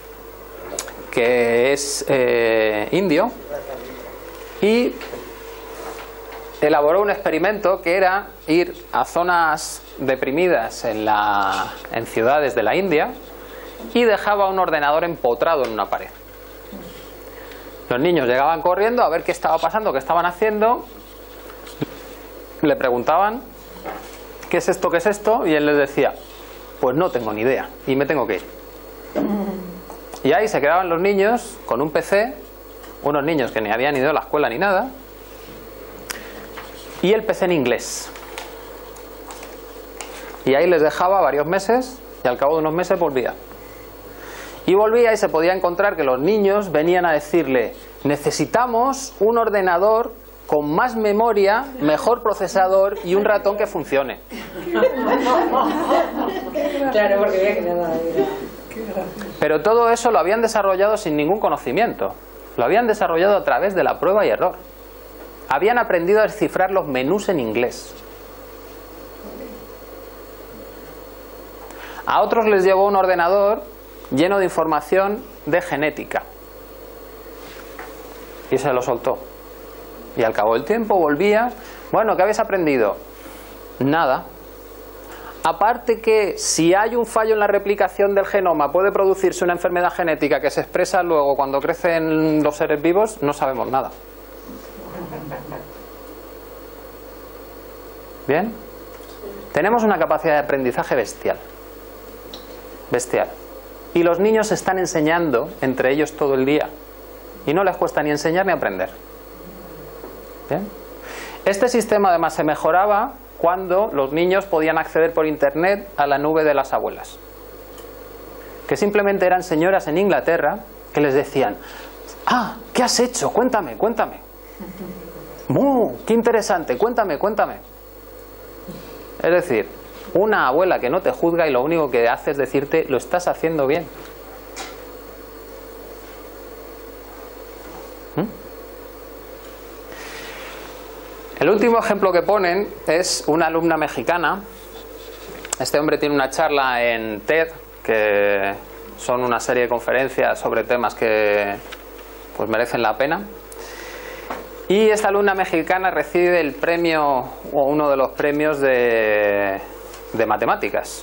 que es indio, y elaboró un experimento que era ir a zonas deprimidas en ciudades de la India y dejaba un ordenador empotrado en una pared. Los niños llegaban corriendo a ver qué estaba pasando, qué estaban haciendo, le preguntaban ¿qué es esto, qué es esto? Y él les decía, pues no tengo ni idea y me tengo que ir. Y ahí se quedaban los niños con un PC, unos niños que ni habían ido a la escuela ni nada, y el PC en inglés. Y ahí les dejaba varios meses y al cabo de unos meses volvía. Y volvía y se podía encontrar que los niños venían a decirle, necesitamos un ordenador con más memoria, mejor procesador y un ratón que funcione. Claro, porque veía que nada. Pero todo eso lo habían desarrollado sin ningún conocimiento. Lo habían desarrollado a través de la prueba y error. Habían aprendido a descifrar los menús en inglés. A otros les llevó un ordenador lleno de información de genética. Y se lo soltó. Y al cabo del tiempo volvía. Bueno, ¿qué habéis aprendido? Nada. Aparte que si hay un fallo en la replicación del genoma puede producirse una enfermedad genética que se expresa luego cuando crecen los seres vivos, no sabemos nada. ¿Bien? Tenemos una capacidad de aprendizaje bestial. Bestial. Y los niños se están enseñando entre ellos todo el día. Y no les cuesta ni enseñar ni aprender. ¿Bien? Este sistema además se mejoraba cuando los niños podían acceder por internet a la nube de las abuelas, que simplemente eran señoras en Inglaterra que les decían, ah, ¿qué has hecho? Cuéntame, cuéntame. ¡Qué interesante! Cuéntame, cuéntame. Es decir, Una abuela que no te juzga y lo único que hace es decirte, lo estás haciendo bien. El último ejemplo que ponen es una alumna mexicana. Este hombre tiene una charla en TED, que son una serie de conferencias sobre temas que pues merecen la pena. Y esta alumna mexicana recibe el premio, o uno de los premios de matemáticas.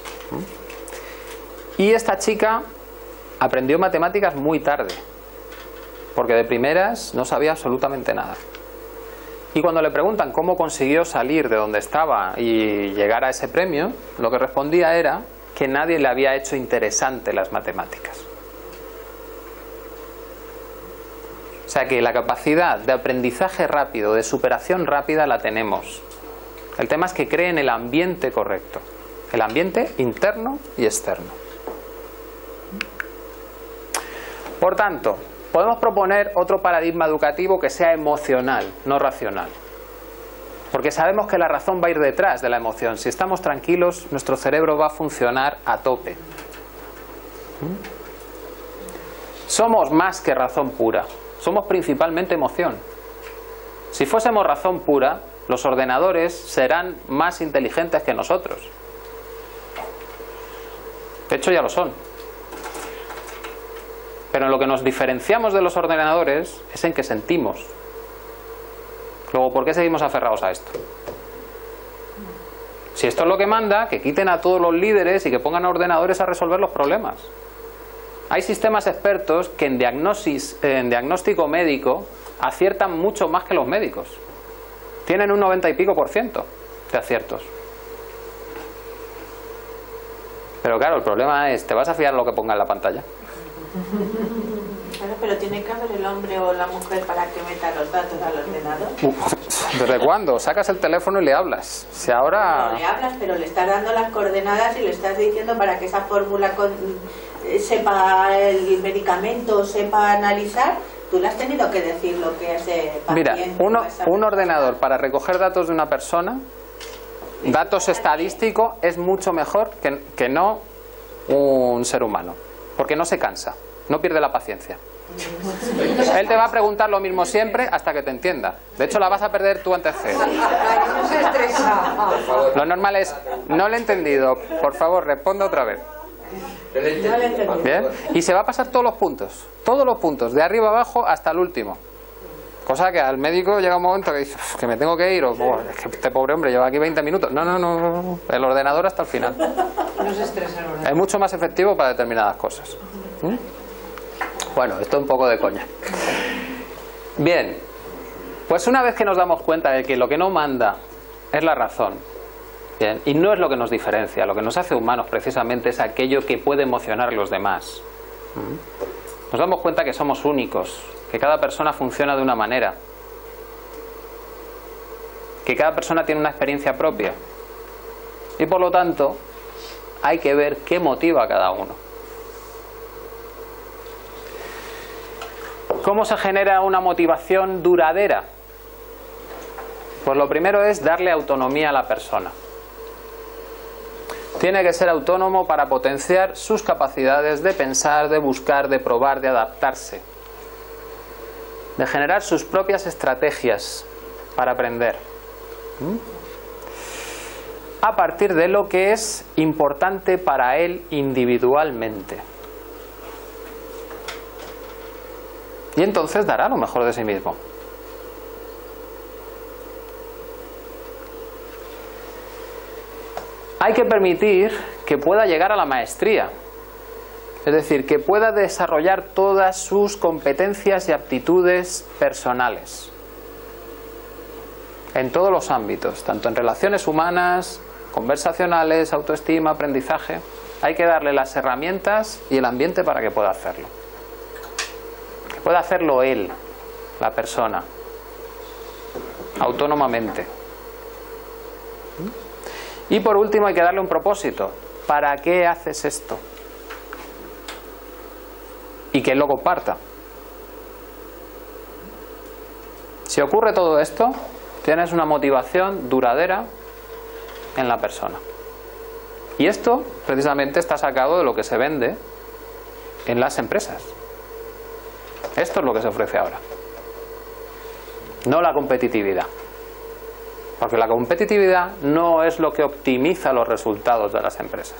Y esta chica aprendió matemáticas muy tarde, porque de primeras no sabía absolutamente nada. Y cuando le preguntan cómo consiguió salir de donde estaba y llegar a ese premio, lo que respondía era que nadie le había hecho interesante las matemáticas. O sea que la capacidad de aprendizaje rápido, de superación rápida la tenemos. El tema es que creen el ambiente correcto. El ambiente interno y externo. Por tanto, podemos proponer otro paradigma educativo que sea emocional, no racional. Porque sabemos que la razón va a ir detrás de la emoción. Si estamos tranquilos, nuestro cerebro va a funcionar a tope. Somos más que razón pura. Somos principalmente emoción. Si fuésemos razón pura, los ordenadores serán más inteligentes que nosotros. De hecho, ya lo son. Pero en lo que nos diferenciamos de los ordenadores es en que sentimos. Luego, ¿por qué seguimos aferrados a esto? Si esto es lo que manda, que quiten a todos los líderes y que pongan a ordenadores a resolver los problemas. Hay sistemas expertos que en diagnóstico médico aciertan mucho más que los médicos. Tienen un 90 y pico % de aciertos. Pero claro, el problema es, ¿te vas a fiar lo que ponga en la pantalla? Claro, pero tiene que haber el hombre o la mujer para que meta los datos al ordenador. ¿Desde cuándo? Sacas el teléfono y le hablas. Si ahora... No le hablas, pero le estás dando las coordenadas y le estás diciendo para que esa fórmula sepa el medicamento, sepa analizar. Tú le has tenido que decir lo que ese paciente... Mira, un ordenador para recoger datos de una persona, datos estadísticos, es mucho mejor que no un ser humano. Porque no se cansa, no pierde la paciencia. Él te va a preguntar lo mismo siempre hasta que te entienda. De hecho, la vas a perder tú antes que él. Lo normal es, no lo he entendido, por favor, responda otra vez. ¿Bien? Y se va a pasar todos los puntos, de arriba abajo hasta el último. Cosa que al médico llega un momento que dice que me tengo que ir, o es que este pobre hombre lleva aquí 20 minutos. No, el ordenador hasta el final. No se estresa el ordenador. Es mucho más efectivo para determinadas cosas. Bueno, esto es un poco de coña. Bien, pues una vez que nos damos cuenta de que lo que no manda es la razón, bien, y no es lo que nos diferencia, lo que nos hace humanos precisamente es aquello que puede emocionar a los demás. Nos damos cuenta que somos únicos, que cada persona funciona de una manera, que cada persona tiene una experiencia propia y por lo tanto hay que ver qué motiva a cada uno. ¿Cómo se genera una motivación duradera? Pues lo primero es darle autonomía a la persona. Tiene que ser autónomo para potenciar sus capacidades de pensar, de buscar, de probar, de adaptarse, de generar sus propias estrategias para aprender, a partir de lo que es importante para él individualmente. Y entonces dará lo mejor de sí mismo. Hay que permitir que pueda llegar a la maestría, es decir, que pueda desarrollar todas sus competencias y aptitudes personales, en todos los ámbitos, tanto en relaciones humanas, conversacionales, autoestima, aprendizaje. Hay que darle las herramientas y el ambiente para que pueda hacerlo. Que pueda hacerlo él, la persona, autónomamente. Y por último hay que darle un propósito. ¿Para qué haces esto? Y que él lo comparta. Si ocurre todo esto, tienes una motivación duradera en la persona. Y esto precisamente está sacado de lo que se vende en las empresas. Esto es lo que se ofrece ahora. No la competitividad. Porque la competitividad no es lo que optimiza los resultados de las empresas.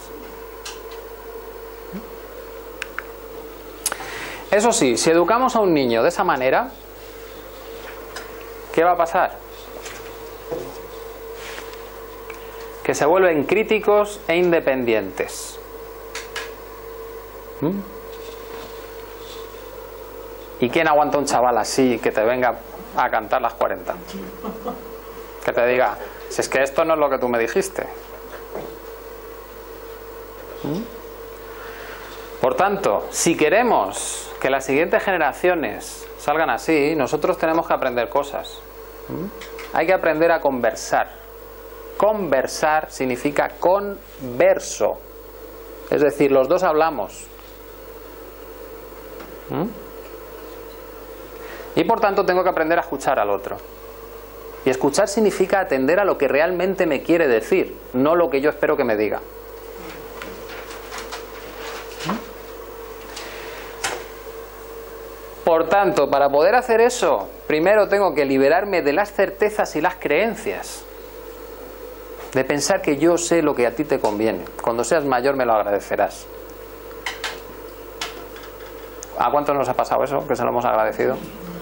Eso sí, si educamos a un niño de esa manera, ¿qué va a pasar? Que se vuelven críticos e independientes. ¿Y quién aguanta un chaval así que te venga a cantar las 40? Que te diga, si es que esto no es lo que tú me dijiste. Por tanto, si queremos que las siguientes generaciones salgan así, nosotros tenemos que aprender cosas. Hay que aprender a conversar. Conversar significa converso. Es decir, los dos hablamos. Y por tanto tengo que aprender a escuchar al otro. Y escuchar significa atender a lo que realmente me quiere decir, no lo que yo espero que me diga. Por tanto, para poder hacer eso, primero tengo que liberarme de las certezas y las creencias. De pensar que yo sé lo que a ti te conviene. Cuando seas mayor me lo agradecerás. ¿A cuántos nos ha pasado eso? Que se lo hemos agradecido.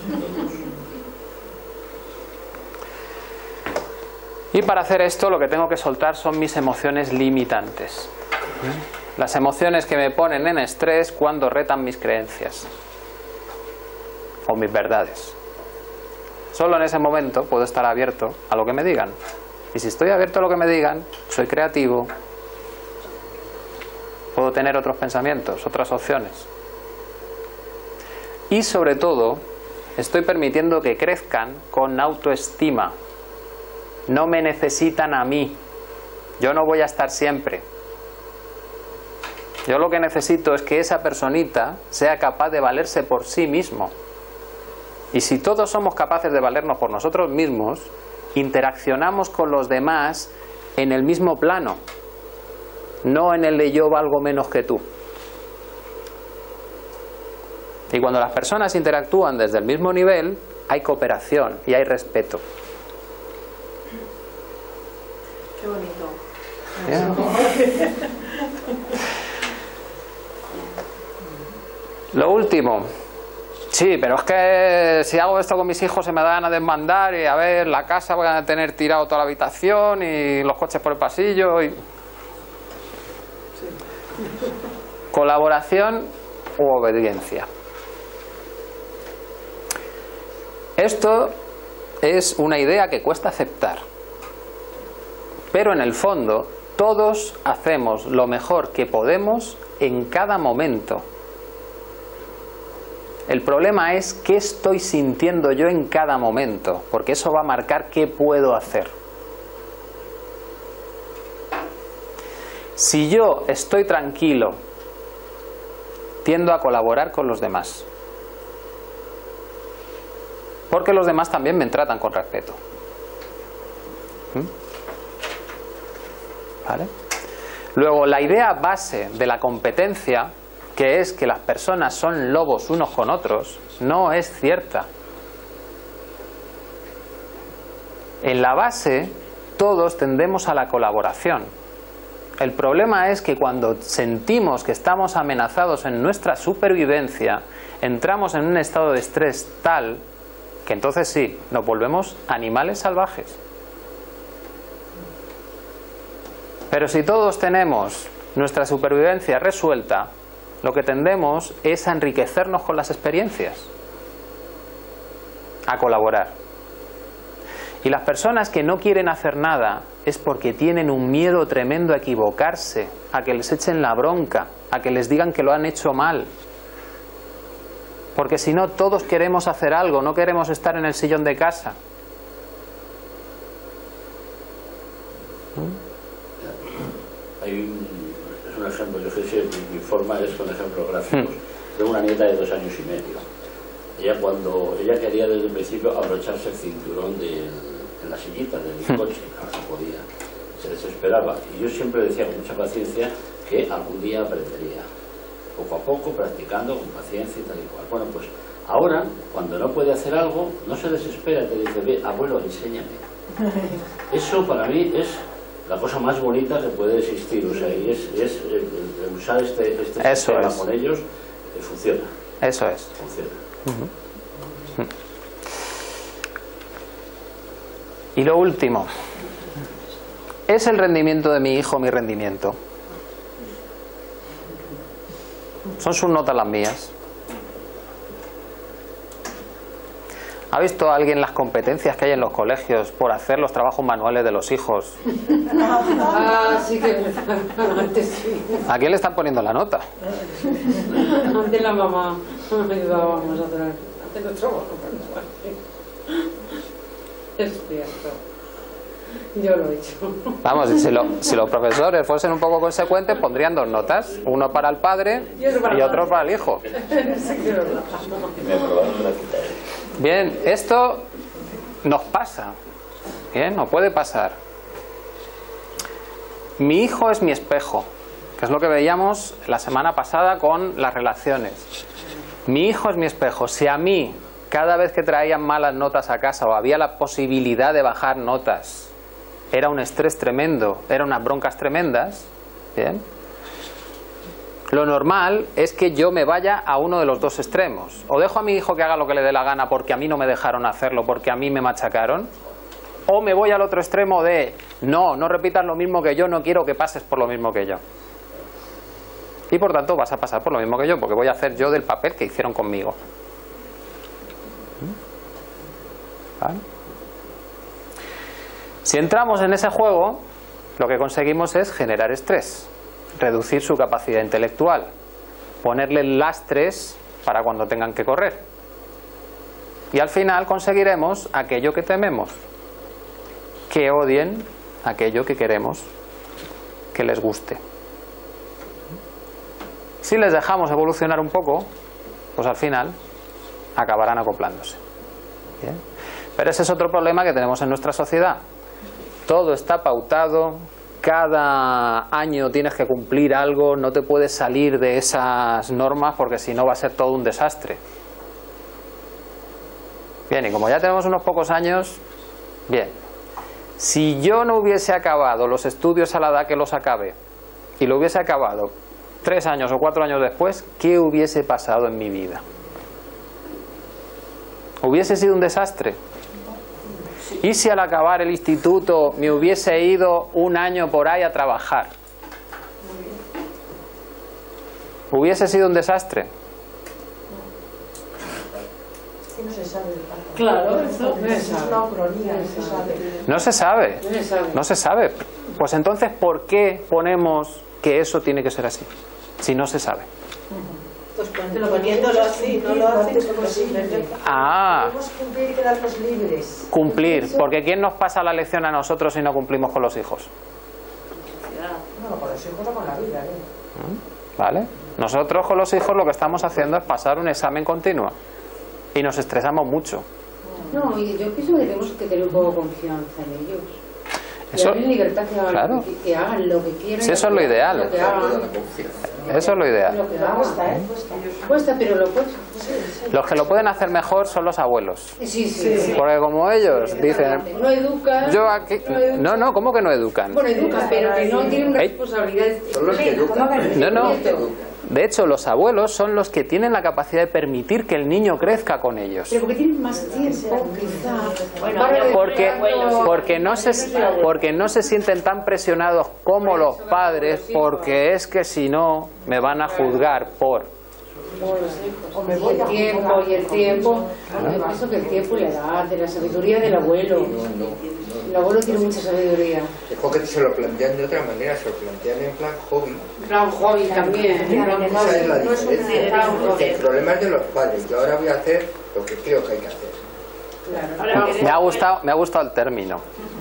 Y para hacer esto lo que tengo que soltar son mis emociones limitantes. Las emociones que me ponen en estrés cuando retan mis creencias. O mis verdades. Solo en ese momento puedo estar abierto a lo que me digan. Y si estoy abierto a lo que me digan, soy creativo, puedo tener otros pensamientos, otras opciones. Y sobre todo, estoy permitiendo que crezcan con autoestima. No me necesitan a mí. Yo no voy a estar siempre. Yo lo que necesito es que esa personita sea capaz de valerse por sí mismo. Y si todos somos capaces de valernos por nosotros mismos, interaccionamos con los demás en el mismo plano, no en el de yo valgo menos que tú. Y cuando las personas interactúan desde el mismo nivel, hay cooperación y hay respeto. Qué bonito. Yeah. Lo último. Sí, pero es que si hago esto con mis hijos se me dan a desmandar y a ver, la casa voy a tener tirado toda la habitación y los coches por el pasillo. Y... Colaboración u obediencia. Esto es una idea que cuesta aceptar. Pero en el fondo, todos hacemos lo mejor que podemos en cada momento. El problema es qué estoy sintiendo yo en cada momento, porque eso va a marcar qué puedo hacer. Si yo estoy tranquilo, tiendo a colaborar con los demás. Porque los demás también me tratan con respeto. ¿Vale? Luego, la idea base de la competencia, que es que las personas son lobos unos con otros, no es cierta. En la base, todos tendemos a la colaboración. El problema es que cuando sentimos que estamos amenazados en nuestra supervivencia, entramos en un estado de estrés tal que entonces sí, nos volvemos animales salvajes. Pero si todos tenemos nuestra supervivencia resuelta, lo que tendemos es a enriquecernos con las experiencias, a colaborar. Y las personas que no quieren hacer nada es porque tienen un miedo tremendo a equivocarse, a que les echen la bronca, a que les digan que lo han hecho mal. Porque si no, todos queremos hacer algo, no queremos estar en el sillón de casa. Es un ejemplo, yo sé si mi forma es con ejemplos gráficos. Tengo una nieta de 2 años y medio. Ella quería desde el principio abrocharse el cinturón en la sillita del coche, ahora no podía. se desesperaba. Y yo siempre decía con mucha paciencia que algún día aprendería. Poco a poco, practicando, con paciencia y tal y cual. Bueno, pues ahora, cuando no puede hacer algo, no se desespera, te dice, ve, abuelo, enséñame. Eso para mí es la cosa más bonita que puede existir, o sea, y es el usar este sistema con ellos, funciona. Eso es. Funciona. Y lo último, ¿es el rendimiento de mi hijo mi rendimiento? ¿Son sus notas las mías? ¿Ha visto alguien las competencias que hay en los colegios por hacer los trabajos manuales de los hijos? Ah, sí que antes sí. ¿A quién le están poniendo la nota? Antes la mamá ayudábamos a hacer los trabajos manuales. Es cierto. Yo lo he hecho. Vamos, si los profesores fuesen un poco consecuentes, pondrían 2 notas. Uno para el padre y otro para el hijo. Bien, esto nos pasa. Bien, nos puede pasar. Mi hijo es mi espejo, que es lo que veíamos la semana pasada con las relaciones. Mi hijo es mi espejo. Si a mí, cada vez que traían malas notas a casa o había la posibilidad de bajar notas, era un estrés tremendo, eran unas broncas tremendas, ¿bien? Lo normal es que yo me vaya a uno de los dos extremos. O dejo a mi hijo que haga lo que le dé la gana porque a mí no me dejaron hacerlo, porque a mí me machacaron. O me voy al otro extremo de, no repitas lo mismo que yo, no quiero que pases por lo mismo que yo. Y por tanto vas a pasar por lo mismo que yo, porque voy a hacer yo del papel que hicieron conmigo. ¿Vale? Si entramos en ese juego, lo que conseguimos es generar estrés, reducir su capacidad intelectual, ponerle lastres para cuando tengan que correr. Y al final conseguiremos aquello que tememos, que odien aquello que queremos que les guste. Si les dejamos evolucionar un poco, pues al final acabarán acoplándose. ¿Bien? Pero ese es otro problema que tenemos en nuestra sociedad. Todo está pautado, cada año tienes que cumplir algo, no te puedes salir de esas normas porque si no va a ser todo un desastre. Bien, y como ya tenemos unos pocos años, bien, si yo no hubiese acabado los estudios a la edad que los acabé y lo hubiese acabado 3 años o 4 años después, ¿qué hubiese pasado en mi vida? ¿Hubiese sido un desastre? ¿Y si al acabar el instituto me hubiese ido 1 año por ahí a trabajar? ¿Hubiese sido un desastre? No se sabe. Claro, eso es una ucronía. No se sabe. No se sabe. Pues entonces, ¿por qué ponemos que eso tiene que ser así? Si no se sabe. Pues poniéndolo así, no lo haces posible. Ah. Podemos cumplir y quedarnos libres. Cumplir, porque ¿quién nos pasa la lección a nosotros si no cumplimos con los hijos? No, con los hijos o con la vida, ¿Vale? Nosotros con los hijos lo que estamos haciendo es pasar un examen continuo y nos estresamos mucho. No, y yo pienso que tenemos que tener un poco de confianza en ellos. Eso, darles libertad que hagan, claro. que hagan lo que quieran. Sí, eso es lo ideal. Eso es lo ideal. Lo que cuesta, pero lo cuesta. Los que lo pueden hacer mejor son los abuelos. Sí. Porque como ellos dicen, no educan. Yo aquí, no, ¿cómo que no educan? Bueno, educan, pero que no tienen responsabilidades. Son los que educan. No. De hecho, los abuelos son los que tienen la capacidad de permitir que el niño crezca con ellos. Pero porque tienen más tiempo, quizá. Bueno, porque no se sienten tan presionados como los padres, porque es que si no me van a juzgar por... El tiempo, yo pienso que el tiempo y la edad, de la sabiduría del abuelo. El abuelo tiene mucha sabiduría. Es porque se lo plantean de otra manera, se lo plantean en plan hobby. Plan hobby también. Esa es la diferencia. El problema es de los padres. Yo ahora voy a hacer lo que creo que hay que hacer. Me ha gustado el término.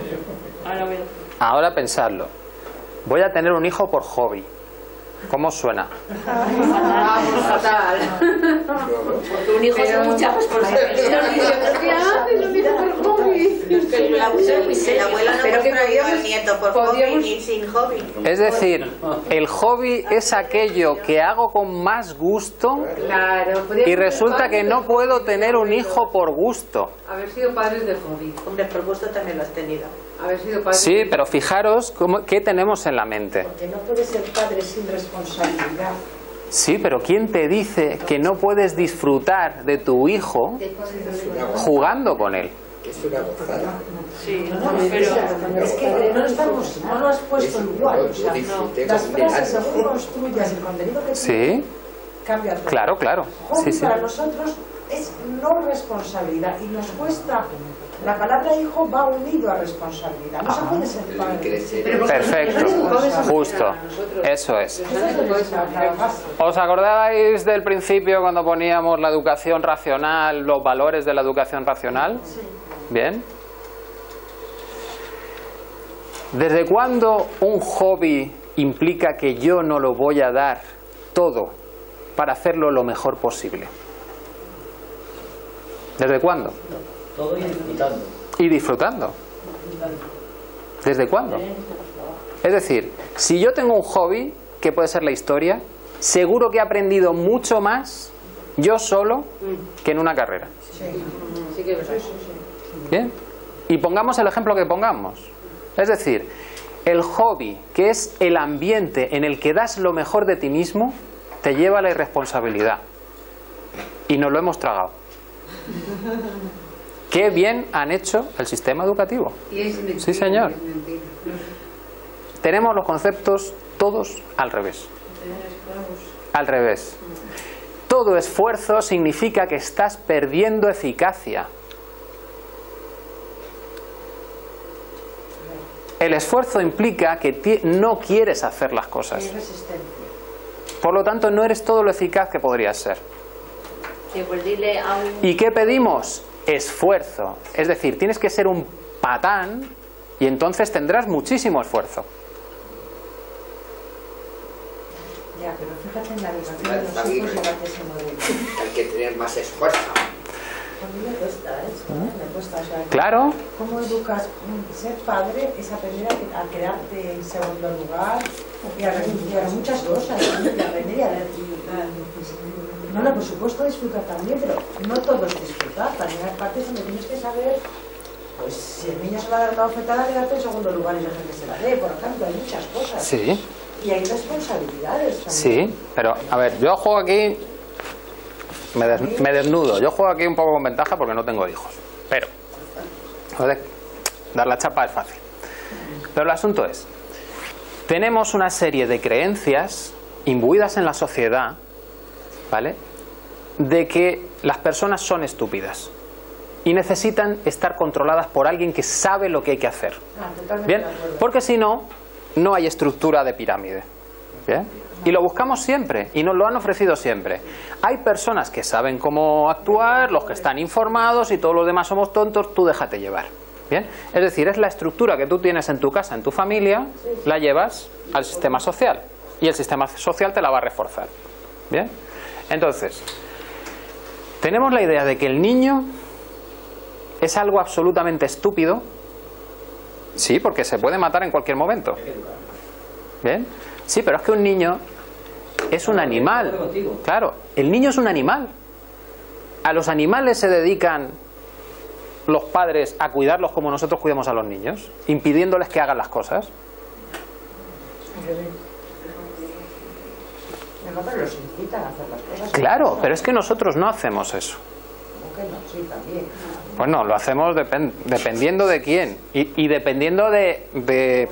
Ahora pensarlo. Voy a tener un hijo por hobby. ¿Cómo suena? Fatal. Porque un hijo son muchas responsabilidades. ¿Qué haces? Lo mismo por hobby. El abuelo no hemos traído al nieto por hobby ni sin hobby. Es decir, el hobby es aquello que hago con más gusto y resulta que no puedo tener un hijo por gusto. Haber sido padres de hobby. Hombre, por gusto también lo has tenido. Haber sido padres. Sí, pero fijaros qué tenemos en la mente. Porque no puedes ser padre sin responsabilidad. Sí, pero ¿quién te dice que no puedes disfrutar de tu hijo jugando con él? Es una gozada. Sí, pero es que no lo has puesto igual. O sea, las frases, según construyas el contenido que tienes, cambia todo. Claro, claro. Hobby para nosotros es no responsabilidad y nos cuesta. La palabra hijo va unido a responsabilidad. No se puede ser padre. Perfecto, justo. Eso es. ¿Os acordáis del principio cuando poníamos la educación racional, los valores de la educación racional? Bien. ¿Desde cuándo un hobby implica que yo no lo voy a dar todo para hacerlo lo mejor posible? ¿Desde cuándo? Todo y disfrutando. Y disfrutando. ¿Desde cuándo? Es decir, si yo tengo un hobby, que puede ser la historia, seguro que he aprendido mucho más yo solo que en una carrera. Sí que lo sé. Bien. Y pongamos el ejemplo que pongamos. Es decir, el hobby, que es el ambiente en el que das lo mejor de ti mismo, te lleva a la irresponsabilidad. Y nos lo hemos tragado. Qué bien han hecho el sistema educativo. Sí, señor. Tenemos los conceptos todos al revés. Al revés. Todo esfuerzo significa que estás perdiendo eficacia. El esfuerzo implica que no quieres hacer las cosas. Por lo tanto, no eres todo lo eficaz que podrías ser. ¿Y qué pedimos? Esfuerzo. Es decir, tienes que ser un patán y entonces tendrás muchísimo esfuerzo. Ya, pero fíjate en la educación de los hijos, llévate ese modelo. Hay que tener más esfuerzo. A mí me cuesta eso, me cuesta. O sea, claro. ¿Cómo educas? Ser padre es aprender a quedarte en segundo lugar y a renunciar a muchas cosas. No, por supuesto disfrutar también, pero no todo es disfrutar. También hay partes donde tienes que saber, pues si el niño se va a dar una bofetada, quedarte en segundo lugar y dejar que se la dé. Por ejemplo, hay muchas cosas. Sí. Y hay responsabilidades también. Sí, pero a ver, yo juego aquí, me desnudo. Yo juego aquí un poco con ventaja porque no tengo hijos. Pero, dar la chapa es fácil. Pero el asunto es, tenemos una serie de creencias imbuidas en la sociedad, ¿vale?, de que las personas son estúpidas y necesitan estar controladas por alguien que sabe lo que hay que hacer. Bien, porque si no, no hay estructura de pirámide. Bien, y lo buscamos siempre y nos lo han ofrecido siempre. Hay personas que saben cómo actuar, los que están informados y todos los demás somos tontos, tú déjate llevar. Bien, es decir, es la estructura que tú tienes en tu casa, en tu familia, la llevas al sistema social y el sistema social te la va a reforzar. Bien. Entonces, tenemos la idea de que el niño es algo absolutamente estúpido. Sí, porque se puede matar en cualquier momento. Bien. Sí, pero es que un niño es un animal. Claro, el niño es un animal. A los animales se dedican los padres a cuidarlos como nosotros cuidamos a los niños, impidiéndoles que hagan las cosas. Pero los incitan a hacer las cosas. Claro, pero es que nosotros no hacemos eso. ¿Cómo que no? Sí, también. Bueno, lo hacemos dependiendo de quién y dependiendo de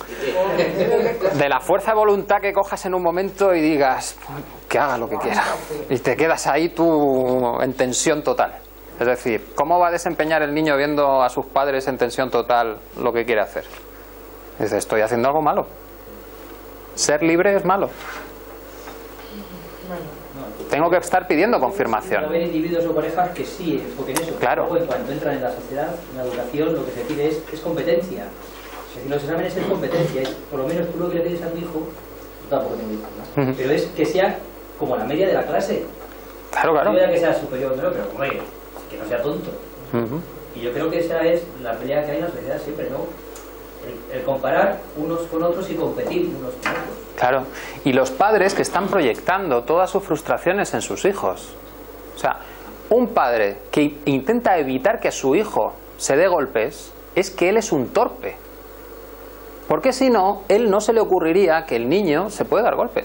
la fuerza de voluntad que cojas en un momento y digas que haga lo que quiera y te quedas ahí tú en tensión total. Es decir, ¿cómo va a desempeñar el niño viendo a sus padres en tensión total lo que quiere hacer? Dice, estoy haciendo algo malo. Ser libre es malo. Tengo que estar pidiendo confirmación. Puede haber individuos o parejas que sí enfoquen eso. Claro. Luego, cuando entran en la sociedad, en la educación, lo que se pide es competencia. Es decir, los exámenes es competencia. Por lo menos tú lo que le pides a tu hijo, tampoco tengo hijos, ¿no? Pero es que sea como la media de la clase. Claro, claro. No que sea superior, pero hombre, que no sea tonto. Y yo creo que esa es la pelea que hay en la sociedad siempre, ¿no? El comparar unos con otros y competir unos con otros. Claro, y los padres que están proyectando todas sus frustraciones en sus hijos. O sea, un padre que intenta evitar que su hijo se dé golpes, es que él es un torpe. Porque si no, él no se le ocurriría que el niño se puede dar golpes.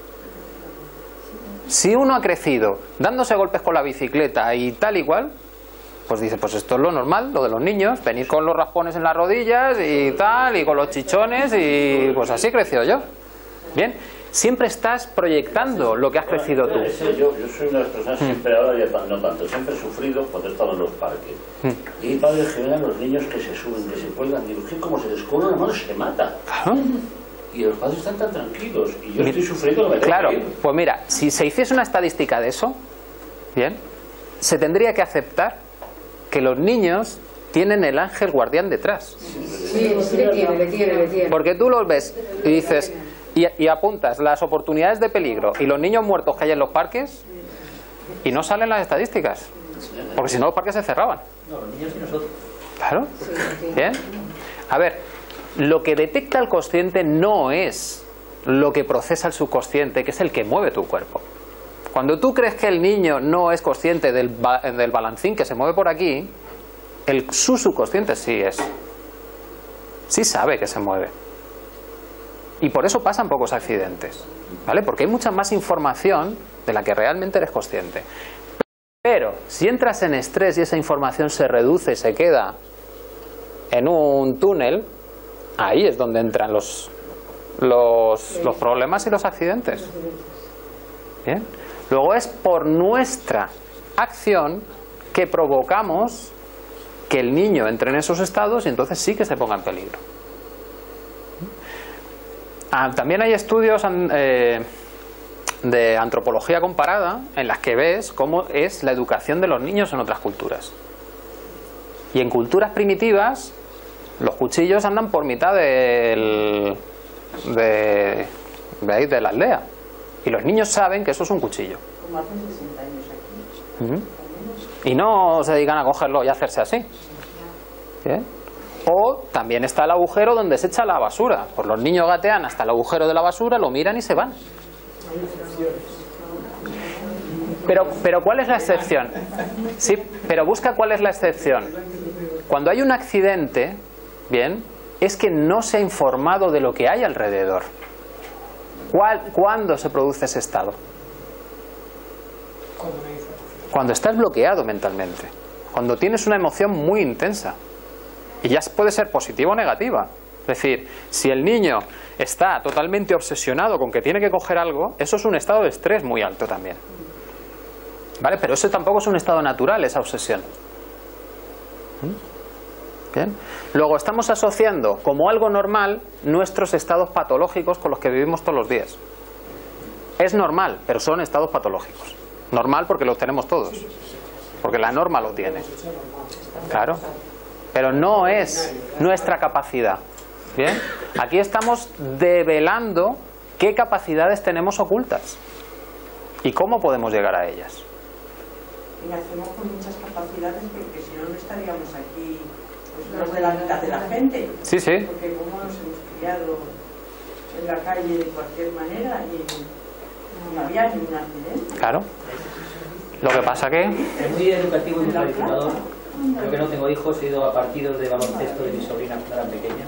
Si uno ha crecido dándose golpes con la bicicleta y tal y cual, pues dice, pues esto es lo normal, lo de los niños, venir con los raspones en las rodillas y tal, y con los chichones, y pues así creció yo. Bien, siempre estás proyectando lo que has crecido tú. Yo soy una de las personas siempre, ahora ya no tanto, siempre he sufrido cuando he estado en los parques. Y hay padres que ven a los niños que se suben, que se cuelgan, digo, que como se les cuelga la mano se mata. Y los padres están tan tranquilos, y yo estoy sufriendo. Claro, pues mira, si se hiciese una estadística de eso, bien, se tendría que aceptar que los niños tienen el ángel guardián detrás. Sí, le tiene. Porque tú los ves y dices, y apuntas las oportunidades de peligro y los niños muertos que hay en los parques y no salen las estadísticas. Porque si no los parques se cerraban. No, los niños y nosotros. Claro. Bien. A ver, lo que detecta el consciente no es lo que procesa el subconsciente, que es el que mueve tu cuerpo. Cuando tú crees que el niño no es consciente del balancín que se mueve por aquí, su subconsciente sí es. Sí sabe que se mueve. Y por eso pasan pocos accidentes, ¿vale? Porque hay mucha más información de la que realmente eres consciente. Pero si entras en estrés y esa información se reduce y se queda en un túnel, ahí es donde entran los problemas y los accidentes. ¿Bien? Luego es por nuestra acción que provocamos que el niño entre en esos estados y entonces sí que se ponga en peligro. También hay estudios de antropología comparada en las que ves cómo es la educación de los niños en otras culturas. Y en culturas primitivas los cuchillos andan por mitad de la aldea. Y los niños saben que eso es un cuchillo. Como hace 60 años aquí. Y no se dedican a cogerlo y hacerse así. ¿Bien? O también está el agujero donde se echa la basura. Pues los niños gatean hasta el agujero de la basura, lo miran y se van. Pero ¿cuál es la excepción? Sí, pero busca cuál es la excepción. Cuando hay un accidente, bien, es que no se ha informado de lo que hay alrededor. ¿Cuándo se produce ese estado? Cuando estás bloqueado mentalmente. Cuando tienes una emoción muy intensa. Y ya puede ser positiva o negativa. Es decir, si el niño está totalmente obsesionado con que tiene que coger algo, eso es un estado de estrés muy alto también. ¿Vale? Pero eso tampoco es un estado natural, esa obsesión. ¿Bien? Luego estamos asociando como algo normal nuestros estados patológicos con los que vivimos todos los días. Es normal, pero son estados patológicos. Normal porque los tenemos todos. Porque la norma lo tiene. Claro. Pero no es nuestra capacidad. ¿Bien? Aquí estamos develando qué capacidades tenemos ocultas y cómo podemos llegar a ellas. Y nacemos con muchas capacidades porque si no, no estaríamos aquí, pues, los de la mitad de la gente. Sí, sí. Porque como nos hemos criado en la calle de cualquier manera y no había ningún accidente. Claro. Lo que pasa que... Es muy educativo y muy clarificador. Yo que no tengo hijos, he ido a partidos de baloncesto de mis sobrinas cuando eran pequeñas.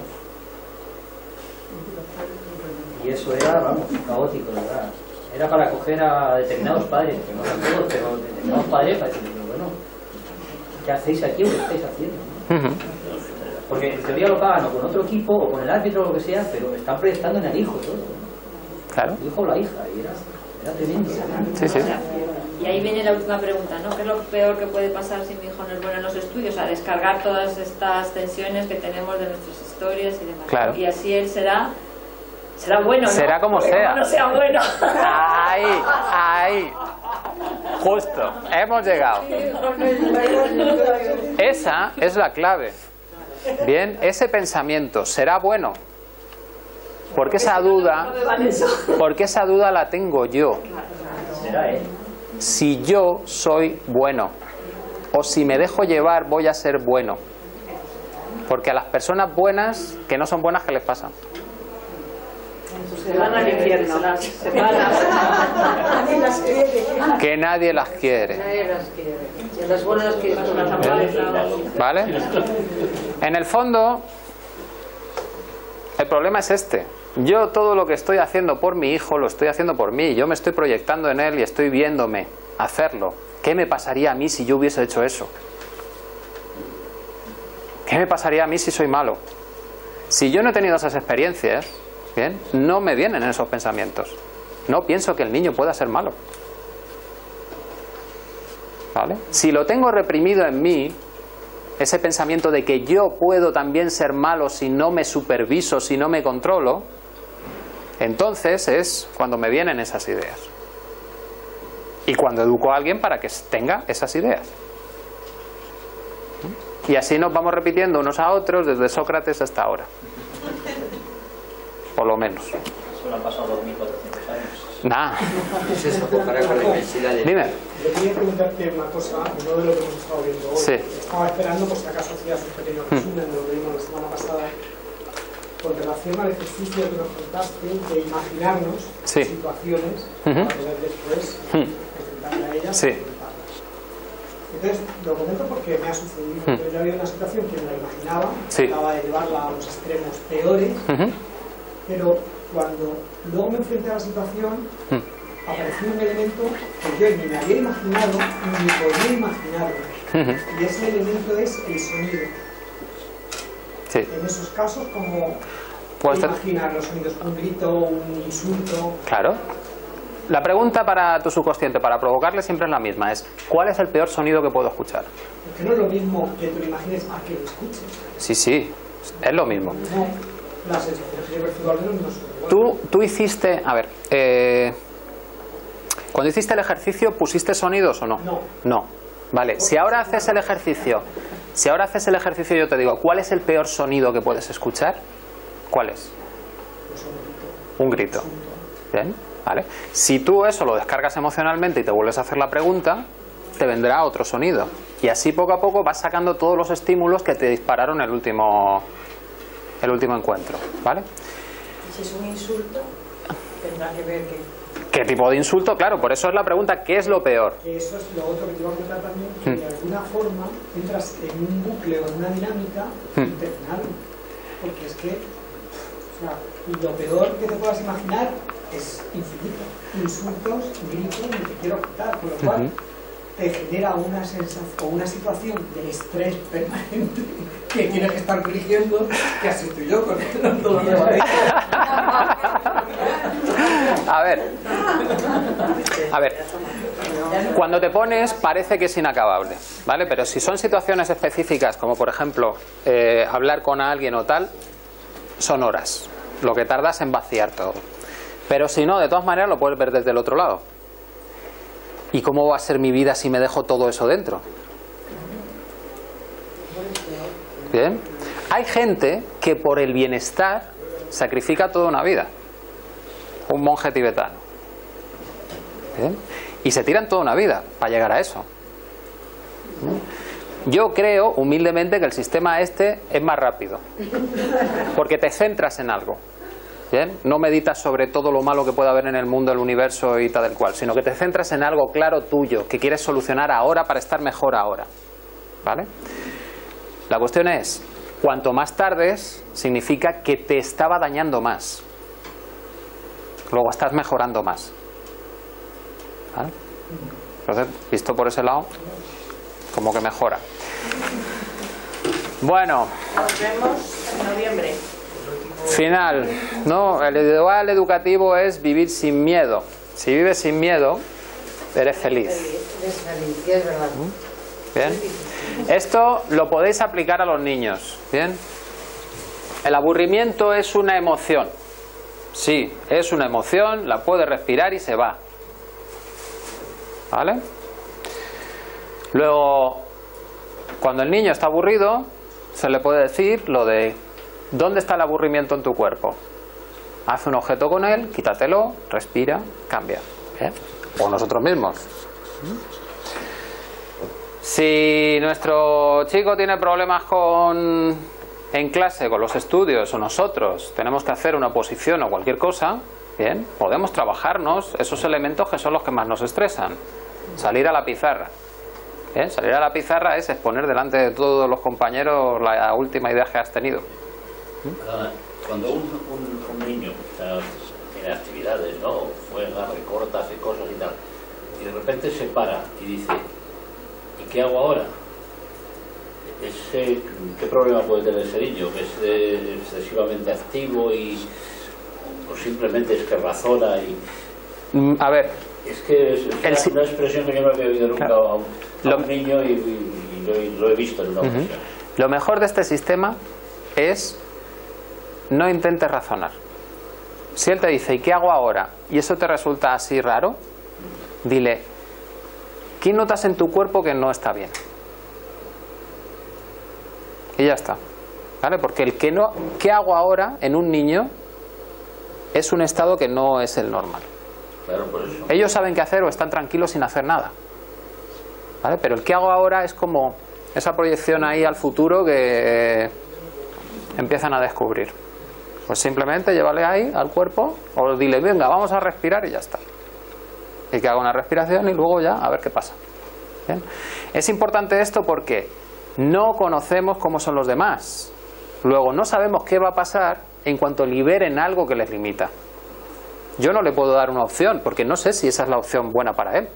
Y eso era, vamos, caótico, ¿verdad? Era para acoger a determinados padres, que no eran todos, pero determinados padres para decirles, bueno, ¿qué hacéis aquí o qué estáis haciendo? Porque en teoría lo pagan o con otro equipo o con el árbitro o lo que sea, pero están proyectando en el hijo todo. Claro. El hijo o la hija, y era tremendo. Sí, sí. Y ahí viene la última pregunta, ¿no? ¿Qué es lo peor que puede pasar si mi hijo no es bueno en los estudios? A descargar todas estas tensiones que tenemos de nuestras historias y demás. Claro. Y así él será bueno, ¿no? Será como porque sea. Como no sea bueno. Ahí. Justo. Hemos llegado. Esa es la clave. Bien, ese pensamiento será bueno. Porque esa duda la tengo yo. Será él. Si yo soy bueno, o si me dejo llevar voy a ser bueno. Porque a las personas buenas, que no son buenas, ¿qué les pasa? Se van al infierno. Que nadie las quiere. Nadie las quiere. Y las buenas que ¿Vale? En el fondo, el problema es este. Yo todo lo que estoy haciendo por mi hijo lo estoy haciendo por mí. Yo me estoy proyectando en él y estoy viéndome hacerlo. ¿Qué me pasaría a mí si yo hubiese hecho eso? ¿Qué me pasaría a mí si soy malo? Si yo no he tenido esas experiencias, ¿bien?, no me vienen esos pensamientos. No pienso que el niño pueda ser malo. ¿Vale? Si lo tengo reprimido en mí, ese pensamiento de que yo puedo también ser malo si no me superviso, si no me controlo, entonces es cuando me vienen esas ideas. Y cuando educo a alguien para que tenga esas ideas. Y así nos vamos repitiendo unos a otros desde Sócrates hasta ahora. Por lo menos. Eso lo han pasado 2400 años. Nah. Eso compara con la inmensidad de... Dime. Yo quería preguntarte una cosa, no de lo que hemos estado viendo hoy. Sí. Estaba esperando, pues, si acaso hacías un pequeño resumen de lo que vimos la semana pasada, con relación al ejercicio que nos contaste de imaginarnos situaciones para poder después enfrentarme a ellas. Sí. Entonces, lo comento porque me ha sucedido. Yo había una situación que me la imaginaba, trataba de llevarla a los extremos peores, pero cuando luego me enfrenté a la situación, apareció un elemento que yo ni me había imaginado ni podía imaginarlo. Y ese elemento es el sonido. En esos casos, ¿cómo imaginar los sonidos? ¿Un grito, un insulto? Claro. La pregunta para tu subconsciente, para provocarle, siempre es la misma. Es, ¿cuál es el peor sonido que puedo escuchar? Porque no es lo mismo que tú lo imagines a que lo escuches. Sí, sí. Es lo mismo. No, las sensaciones que yo percibo al menos no son iguales. Tú hiciste... A ver... cuando hiciste el ejercicio, ¿pusiste sonidos o no? No. No. Vale. Si ahora haces el ejercicio... Si ahora haces el ejercicio, yo te digo, ¿cuál es el peor sonido que puedes escuchar? ¿Cuál es? Un grito. Bien, vale. Si tú eso lo descargas emocionalmente y te vuelves a hacer la pregunta, te vendrá otro sonido. Y así poco a poco vas sacando todos los estímulos que te dispararon el último encuentro, ¿vale? ¿Y si es un insulto? Tendrá que ver que... ¿Qué tipo de insulto? Claro, por eso es la pregunta, ¿qué es lo peor? Eso es lo otro que te iba a contar también, que de alguna forma entras en un bucle o en una dinámica interminable. Porque es que, o sea, lo peor que te puedas imaginar es infinito. Insultos, gritos, ni te quiero contar, con lo cual te genera una sensación o una situación de estrés permanente que tienes que estar corrigiendo, que así estoy yo con todo lo demás. A ver, cuando te pones parece que es inacabable, ¿vale? Pero si son situaciones específicas, como por ejemplo hablar con alguien o tal, son horas, lo que tardas en vaciar todo. Pero si no, de todas maneras lo puedes ver desde el otro lado. ¿Y cómo va a ser mi vida si me dejo todo eso dentro? Bien. Hay gente que por el bienestar sacrifica toda una vida. Un monje tibetano. ¿Bien? Y se tiran toda una vida para llegar a eso. Yo creo, humildemente, que el sistema este es más rápido. Porque te centras en algo. ¿Bien? No meditas sobre todo lo malo que pueda haber en el mundo, el universo y tal cual, sino que te centras en algo claro tuyo, que quieres solucionar ahora para estar mejor ahora. ¿Vale? La cuestión es, cuanto más tardes, significa que te estaba dañando más. Luego estás mejorando más. ¿Vale? Entonces, visto por ese lado, como que mejora. Bueno. Nos vemos en noviembre. Final, ¿no? El ideal educativo es vivir sin miedo. Si vives sin miedo, eres feliz. Eres feliz, es verdad. Bien. Esto lo podéis aplicar a los niños. Bien. El aburrimiento es una emoción. Sí, es una emoción, la puedes respirar y se va. ¿Vale? Luego, cuando el niño está aburrido, se le puede decir lo de ¿dónde está el aburrimiento en tu cuerpo? Haz un objeto con él, quítatelo, respira, cambia. ¿Bien? O nosotros mismos. Si nuestro chico tiene problemas en clase, con los estudios, o nosotros tenemos que hacer una oposición o cualquier cosa, bien, podemos trabajarnos esos elementos que son los que más nos estresan. Salir a la pizarra. Bien, salir a la pizarra es exponer delante de todos los compañeros la última idea que has tenido. Cuando un niño tiene actividades, ¿no? Juega, recorta, hace cosas y tal, y de repente se para y dice, ¿y qué hago ahora? ¿Qué problema puede tener ese niño? ¿Que es excesivamente activo o simplemente es que razona? A ver, es que es una expresión que yo no había oído nunca a un niño y lo he visto en una ocasión. Lo mejor de este sistema es no intentes razonar. Si él te dice, ¿y qué hago ahora? Y eso te resulta así raro, dile, ¿qué notas en tu cuerpo que no está bien? Y ya está, ¿vale? Porque el ¿qué hago ahora? En un niño es un estado que no es el normal. Claro, por eso. Ellos saben qué hacer o están tranquilos sin hacer nada, ¿vale? Pero el ¿qué hago ahora? Es como esa proyección ahí al futuro que empiezan a descubrir. Pues simplemente llévale ahí al cuerpo o dile, venga, vamos a respirar y ya está. Y que haga una respiración y luego ya a ver qué pasa. ¿Bien? Es importante esto porque no conocemos cómo son los demás. Luego no sabemos qué va a pasar en cuanto liberen algo que les limita. Yo no le puedo dar una opción porque no sé si esa es la opción buena para él.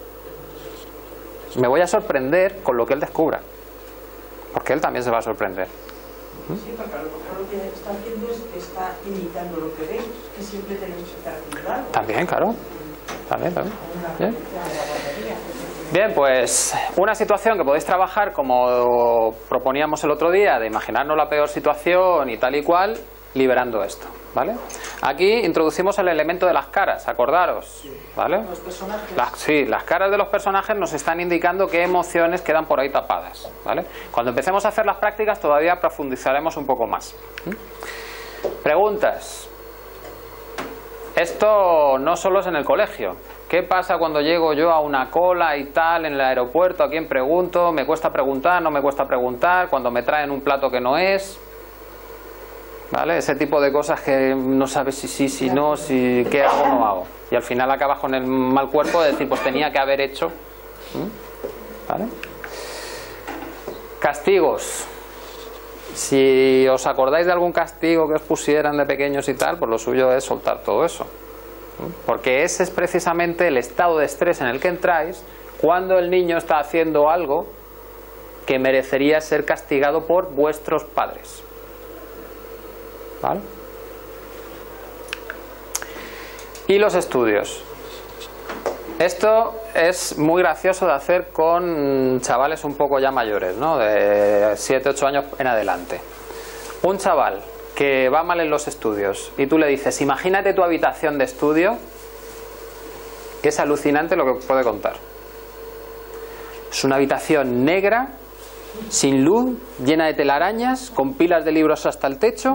Me voy a sorprender con lo que él descubra, porque él también se va a sorprender. Sí, porque a lo mejor lo que está haciendo es que está imitando lo que ve, que siempre tenemos que estar haciendo. También, claro. También. Bien. Bien, pues una situación que podéis trabajar como proponíamos el otro día, de imaginarnos la peor situación y tal y cual, liberando esto, ¿vale? Aquí introducimos el elemento de las caras, acordaros, ¿vale? Los personajes. Las caras de los personajes nos están indicando qué emociones quedan por ahí tapadas, ¿vale? Cuando empecemos a hacer las prácticas todavía profundizaremos un poco más. Preguntas. Esto no solo es en el colegio. ¿Qué pasa cuando llego yo a una cola y tal en el aeropuerto? ¿A quién pregunto? ¿Me cuesta preguntar? ¿No me cuesta preguntar? Cuando me traen un plato que no es, ¿vale? Ese tipo de cosas que no sabes si sí, si no, si qué hago o no hago. Y al final acabas con el mal cuerpo de decir, pues tenía que haber hecho. ¿Vale? Castigos. Si os acordáis de algún castigo que os pusieran de pequeños y tal, pues lo suyo es soltar todo eso. Porque ese es precisamente el estado de estrés en el que entráis cuando el niño está haciendo algo que merecería ser castigado por vuestros padres. ¿Vale? Y los estudios. Esto es muy gracioso de hacer con chavales un poco ya mayores, ¿no? De 7, 8 años en adelante. Un chaval que va mal en los estudios y tú le dices, imagínate tu habitación de estudio, que es alucinante lo que puede contar. Es una habitación negra, sin luz, llena de telarañas, con pilas de libros hasta el techo.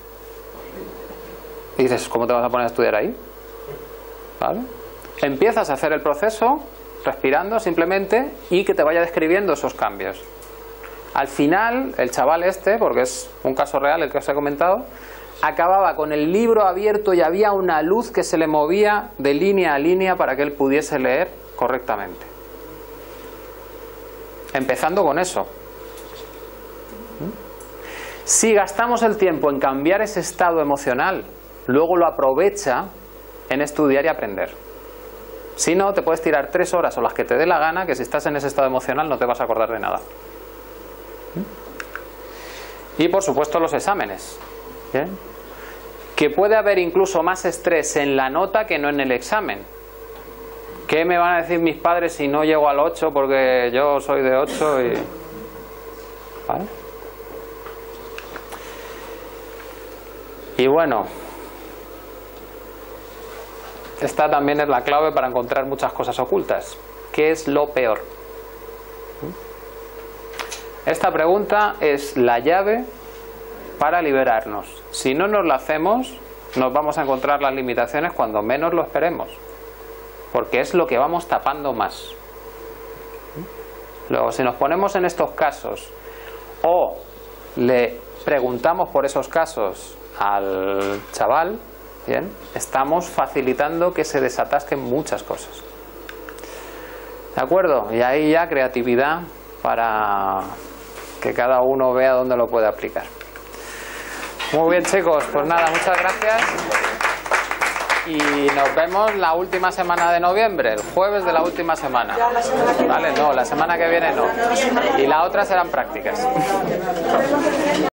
Y dices, ¿cómo te vas a poner a estudiar ahí? ¿Vale? Empiezas a hacer el proceso respirando simplemente y que te vaya describiendo esos cambios. Al final, el chaval este, porque es un caso real el que os he comentado, acababa con el libro abierto y había una luz que se le movía de línea a línea para que él pudiese leer correctamente. Empezando con eso. Si gastamos el tiempo en cambiar ese estado emocional, luego lo aprovecha en estudiar y aprender. Si no, te puedes tirar 3 horas o las que te dé la gana, que si estás en ese estado emocional no te vas a acordar de nada. Y por supuesto los exámenes. ¿Bien? Que puede haber incluso más estrés en la nota que no en el examen. ¿Qué me van a decir mis padres si no llego al 8 porque yo soy de 8 y... ¿Vale? Y bueno, esta también es la clave para encontrar muchas cosas ocultas. ¿Qué es lo peor? Esta pregunta es la llave para liberarnos. Si no nos la hacemos, nos vamos a encontrar las limitaciones cuando menos lo esperemos, porque es lo que vamos tapando más. Luego, si nos ponemos en estos casos o le preguntamos por esos casos al chaval, bien, estamos facilitando que se desatasquen muchas cosas. ¿De acuerdo? Y ahí ya creatividad para que cada uno vea dónde lo puede aplicar. Muy bien, chicos, pues nada, muchas gracias. Y nos vemos la última semana de noviembre, el jueves de la última semana. ¿Vale? No, la semana que viene no. Y la otra serán prácticas.